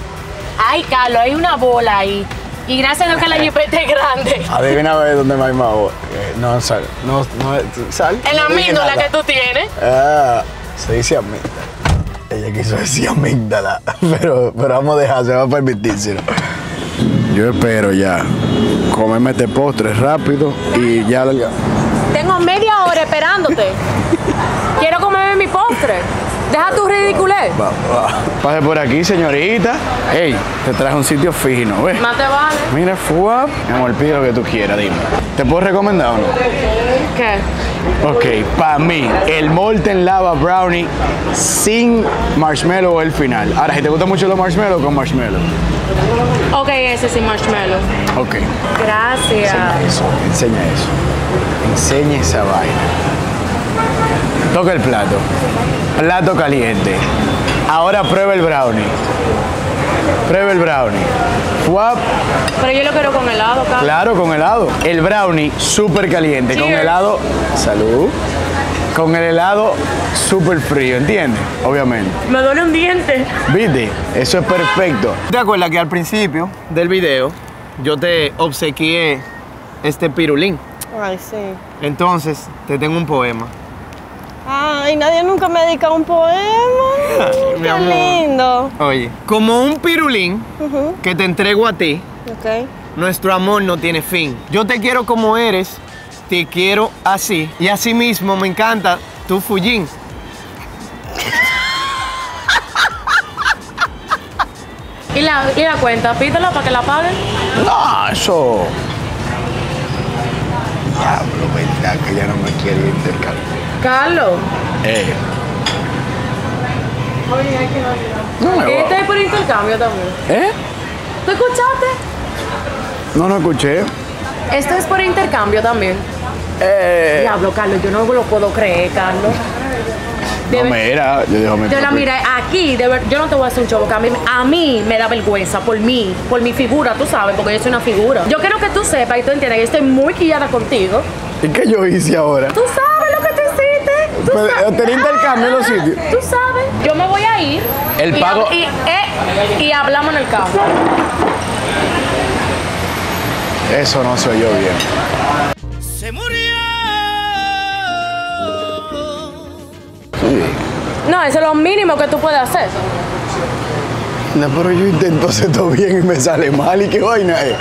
hay una bola ahí. Y gracias a Dios que la jipeta es grande. Adivina a ver dónde me hay más. No, sal. Sal. En la No dije amígdala nada. que tú tienes. Se dice amígdala. Ella quiso decir amígdala. Pero vamos a dejar, se va a permitírselo. Yo espero ya comerme este postre rápido y ya lo... Tengo media hora esperándote. Quiero comerme mi postre. Deja tu ridiculez. Pase por aquí, señorita. Ey, te traje un sitio fino, ¿ves? Más te vale. Mira, fuap. Mi amor, pide lo que tú quieras, dime. ¿Te puedo recomendar o no? ¿Qué? Ok, para mí, el Molten Lava Brownie sin marshmallow es el final. Ahora, si te gustan mucho los marshmallows, con marshmallow. Ok, ese sin marshmallow. Ok. Gracias. Enseña eso. Enseña esa vaina. Toca el plato. Plato caliente. Ahora prueba el brownie. Prueba el brownie. Fuap. Pero yo lo quiero con helado, Carlos. Claro, con helado. El brownie súper caliente. Con Cheers. helado. Salud. con el helado súper frío, ¿entiendes? Obviamente. Me duele un diente. ¿Viste? Eso es perfecto. ¿Te acuerdas que al principio del video yo te obsequié este pirulín? Ay, sí. Entonces, te tengo un poema. Ay, nadie nunca me ha dedicado un poema. Mi Qué amor. lindo. Oye, como un pirulín que te entrego a ti, Ok. nuestro amor no tiene fin. Yo te quiero como eres, te quiero así. Y así mismo me encanta tu fullín. ¿Y la cuenta? Pídela para que la paguen. No, eso. Diablo, verdad que ya no me quiere intercambiar. Carlos. No me ¿Y va. este es por intercambio también? ¿Tú escuchaste? No escuché. Esto es por intercambio también. Diablo, Carlos, yo no lo puedo creer, Carlos. No, mira, yo digo mi Yo la propio- miré aquí, yo no te voy a hacer un show, porque a mí me da vergüenza por mí, por mi figura, tú sabes, porque yo soy una figura. Yo quiero que tú sepas y tú entiendas que yo estoy muy quillada contigo. ¿Y qué yo hice ahora? Tú sabes lo que tú hiciste. Tú Pero, sabes. tenía intercambio en los sitios. Tú sabes. Yo me voy a ir. El y, pago- y hablamos en el carro. Eso no se oyó bien. Se murió. Sí. No, eso es lo mínimo que tú puedes hacer. No, pero yo intento hacer todo bien y me sale mal. ¿Y qué vaina es?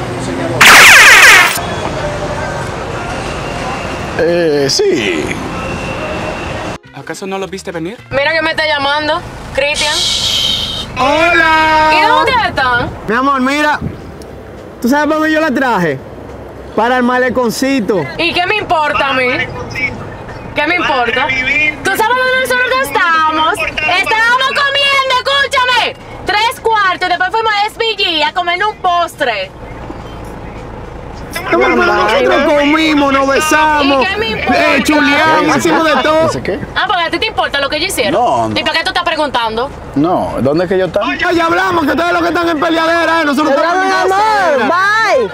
Sí. ¿Acaso no lo viste venir? Mira que me está llamando, Cristian. ¡Hola! ¿Y dónde están? Mi amor, mira. ¿Tú sabes por qué yo la traje? Para el maleconcito. ¿Y qué me importa a mí? ¿Qué me importa? ¿Tú sabes dónde nosotros estamos? Estábamos comiendo, escúchame. 3 cuartos, después fuimos a SBG a comer un postre. Nosotros comimos, nos besamos, ¿Y qué me importa? chuleamos, hicimos de todo. ¿Dice qué? Ah, porque a ti te importa lo que ellos hicieron. No. ¿Y por qué tú estás preguntando? No, ¿dónde es que yo estaba? Ya, ya hablamos que ustedes los que están en peleadera, nosotros Te estamos en llamo, amor. gacera. Bye.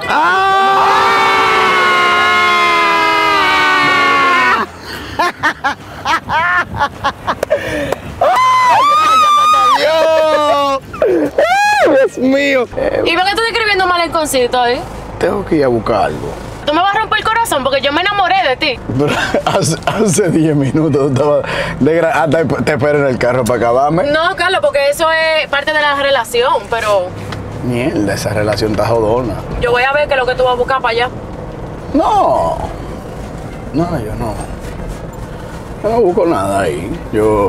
Dios mío. ¿Y por qué tú estás escribiendo un malenconcito ahí? Tengo que ir a buscar algo. Tú me vas a romper el corazón porque yo me enamoré de ti. Pero hace 10 minutos tú estabas hasta te espero en el carro para acabarme. No, Carlos, porque eso es parte de la relación, pero Mierda, esa relación está jodona. yo voy a ver qué es lo que tú vas a buscar para allá. No. No, yo no. Yo no busco nada ahí. Yo.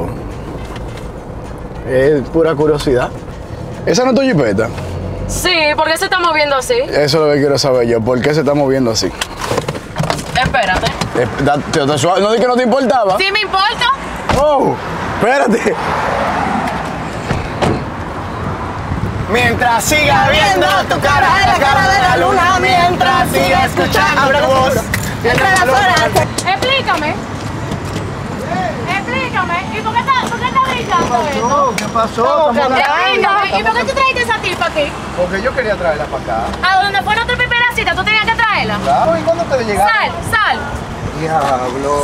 Es pura curiosidad. ¿Esa no es tu jipeta? Sí, ¿por qué se está moviendo así? Eso es lo que quiero saber yo. ¿Por qué se está moviendo así? Espérate. ¿No di que no te importaba? ¿Sí me importa? ¡Oh! Espérate. Mientras siga viendo tu cara, la cara de la luna, mientras siga escuchando tu voz. Entre las horas. Explícame. Explícame. ¿Y por qué está brillando esto? ¿Qué pasó? Explícame. ¿Y por qué tú trajiste esa tipa aquí? Porque yo quería traerla para acá. ¿A donde fue nuestra primera cita? ¿Tú tenías que traerla? Claro, ¿y cuándo te llegaron? Sal. Diablo.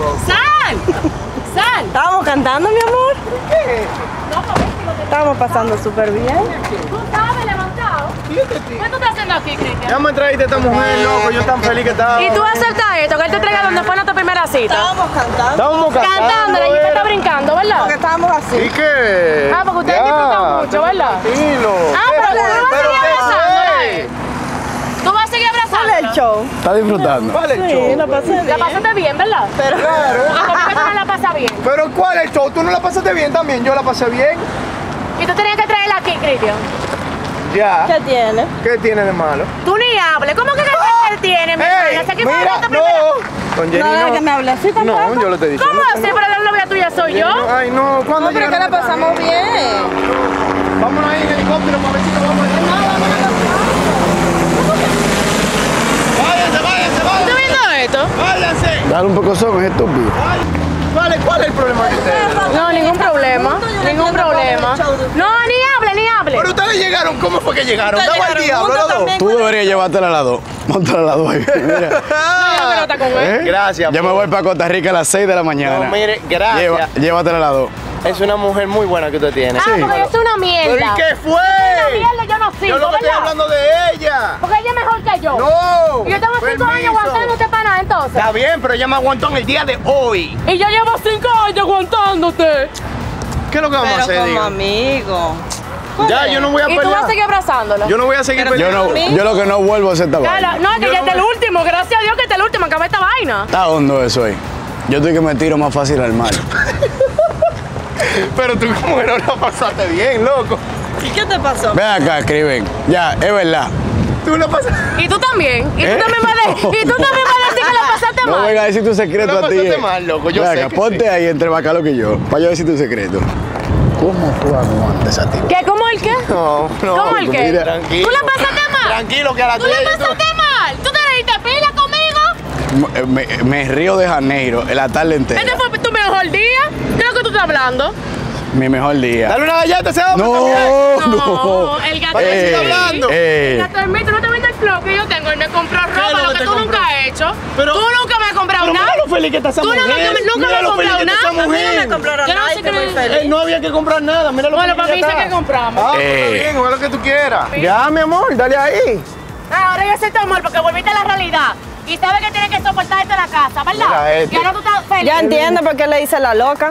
Sal. ¿Estábamos cantando, mi amor? ¿Qué? No, Estábamos pasando súper bien. tú estabas levantado. ¿Qué tú estás haciendo aquí, Cristian? Ya me traíste esta mujer, loco, yo tan feliz que estaba. Y tú aceptas esto, que él te traiga donde fue nuestra primera cita. Estábamos cantando. Estábamos Cantando, la jipeta está brincando, ¿verdad? Porque estábamos así. ¿Y qué? Ah, porque ustedes disfrutan mucho, ¿verdad? Tranquilo. Ah, pero tú vas a Pero seguir ¿qué abrazándola. sé? Tú vas a seguir ¿Cuál es el abrazándola. show? ¿Estás disfrutando? ¿Cuál es el Sí, show? la pasé bien. La pasaste bien, ¿verdad? Pero Claro. Porque conmigo tú no la pasas bien. Pero ¿cuál es el show? ¿Tú no la pasaste bien también? Yo la pasé bien. Y tú tenías que traerla aquí, Cristian. Ya. ¿qué tiene? ¿Qué tiene de malo? Tú ni hables. ¿Cómo que él tiene? ¡Ey! Sé que fue Mira, nuestra primera- no. Con Jenny No, no. que me hable así tampoco. No, yo lo estoy diciendo. ¿Cómo así? Pero la novia tuya soy yo. Ay, no. ¿Cuándo No, pero que la pasamos bien. Vámonos ahí en helicóptero para ver si nos vamos. Váyanse. ¿Estás viendo esto? Váyanse. Dale un poco son, es estúpido. ¿Cuál es el problema que ustedes? No, ningún problema. Ningún problema. No, ni hable. dale. Pero ustedes llegaron, ¿cómo fue que llegaron? Ustedes Estaba al llegaron diablo, juntos los dos. también. Tú deberías llevártela a las 2. Móntala a las 2 ahí. Mira. No, está con él. ¿Eh? Gracias. Yo me voy para Costa Rica a las 6 de la mañana. No, mire, gracias. Llévatela a las 2. Es una mujer muy buena que usted tiene. Ah, porque yo soy una mierda. ¿Pero y qué fue? Una mierda, yo no sirvo, Yo lo que estoy ¿verdad? hablando de ella. Porque ella es mejor que yo. No. Y yo tengo 5 años Permiso. aguantándote para nada, entonces. Está bien, pero ella me aguantó en el día de hoy. Y yo llevo 5 años aguantándote. ¿Qué es lo que vamos a Pero hacer, como digo? ego. Ya, yo no voy a Y tú vas a pelear. seguir abrazándola. Yo no voy a seguir Pero Yo, peleando. no, yo lo que no vuelvo a hacer esta vaina. Claro, no, es que Yo ya no es el me- último. Gracias a Dios que este es el último. Acaba esta vaina. Está hondo eso ahí. Yo estoy que me tiro más fácil al mar. Pero tú como que no la pasaste bien, loco. ¿Y qué te pasó? Ven acá, escriben. Ya, es verdad. Tú la pasaste. Y tú también. Y ¿Eh? tú también vas a decir que la pasaste No mal. venga a decir tu secreto No a ti. pasaste mal, loco, yo Ven sé acá, que ponte sí. ahí entre Bacalo y yo, para yo decir tu secreto. ¿Cómo tú aguantas a ti? ¿Qué? ¿Cómo el qué? No, no. ¿Cómo el qué? Tranquilo. ¿Tú la pasaste mal? Tranquilo, que a la ¿Tú la pasaste mal? ¿Tú te reíste pila conmigo? Me río de Janeiro la tarde entera. ¿Este fue tu mejor día? ¿Qué es lo que tú estás hablando? Mi mejor día. Dale una galleta a ese hombre No, también. no. El gato ¿Para qué sigue es hablando? El gato es mío. Tú no te viste el flow que yo tengo y me compró es ropa, lo lo que que te tú compró? nunca has hecho. Pero- Tú nunca me has comprado Pero nada. mira lo feliz que está esa Tú mujer. nunca me Mira has lo feliz comprado que está esa nada. mujer. Me compraron Yo no nada sé y qué estoy muy me- feliz. No había que comprar nada. Mira lo Bueno, feliz papi, que dice está. que compramos. Ah, pues está bien, haz lo que tú quieras. Sí. Ya, mi amor, dale ahí. Ahora yo siento amor porque volviste a la realidad. Y sabes que tienes que soportar esto en la casa, ¿verdad? Mira este. Y ahora tú estás feliz. Ya entiendo por qué le hice la loca.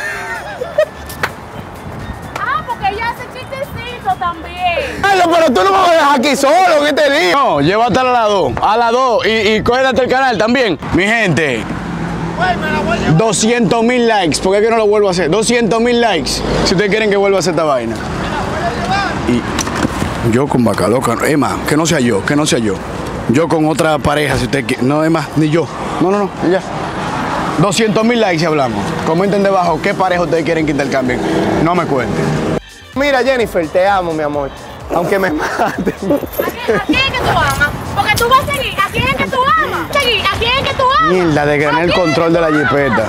Ah, porque ella hace chistecitos también. Carlos, pero tú no me vas a dejar aquí solo en este día. No, llévatela a las 2. A las 2. Y cógete el canal también. Mi gente. 200,000 likes. ¿Por qué que no lo vuelvo a hacer? 200,000 likes. Si ustedes quieren que vuelva a hacer esta vaina. Y yo con Bacalao. Es más, que no sea yo, que no sea yo. Yo con otra pareja, si usted quiere. No, es más, ni yo. No, ya. 200,000 likes y hablamos. Comenten debajo qué pareja ustedes quieren que intercambien. No me cuenten. Mira, Jennifer, te amo, mi amor. Aunque me maten. ¿A quién es que tú amas? Porque tú vas a seguir. ¿A quién es que tú amas? Seguir. ¿A quién es que tú amas? Mierda, desgrané el control de la jipeta.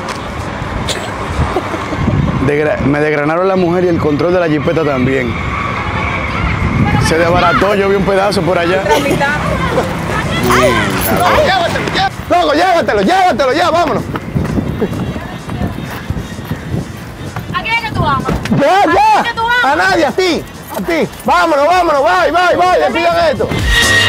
Me desgranaron la mujer y el control de la jipeta también. Se desbarató, yo vi un pedazo por allá. Llévatelo, ya. Loco, llévatelo, ya, vámonos. ¿A quién es que tú amas? Ya, ¿A quién es que tú ya. amas? A nadie, a ti. Vámonos, bye, despidan esto.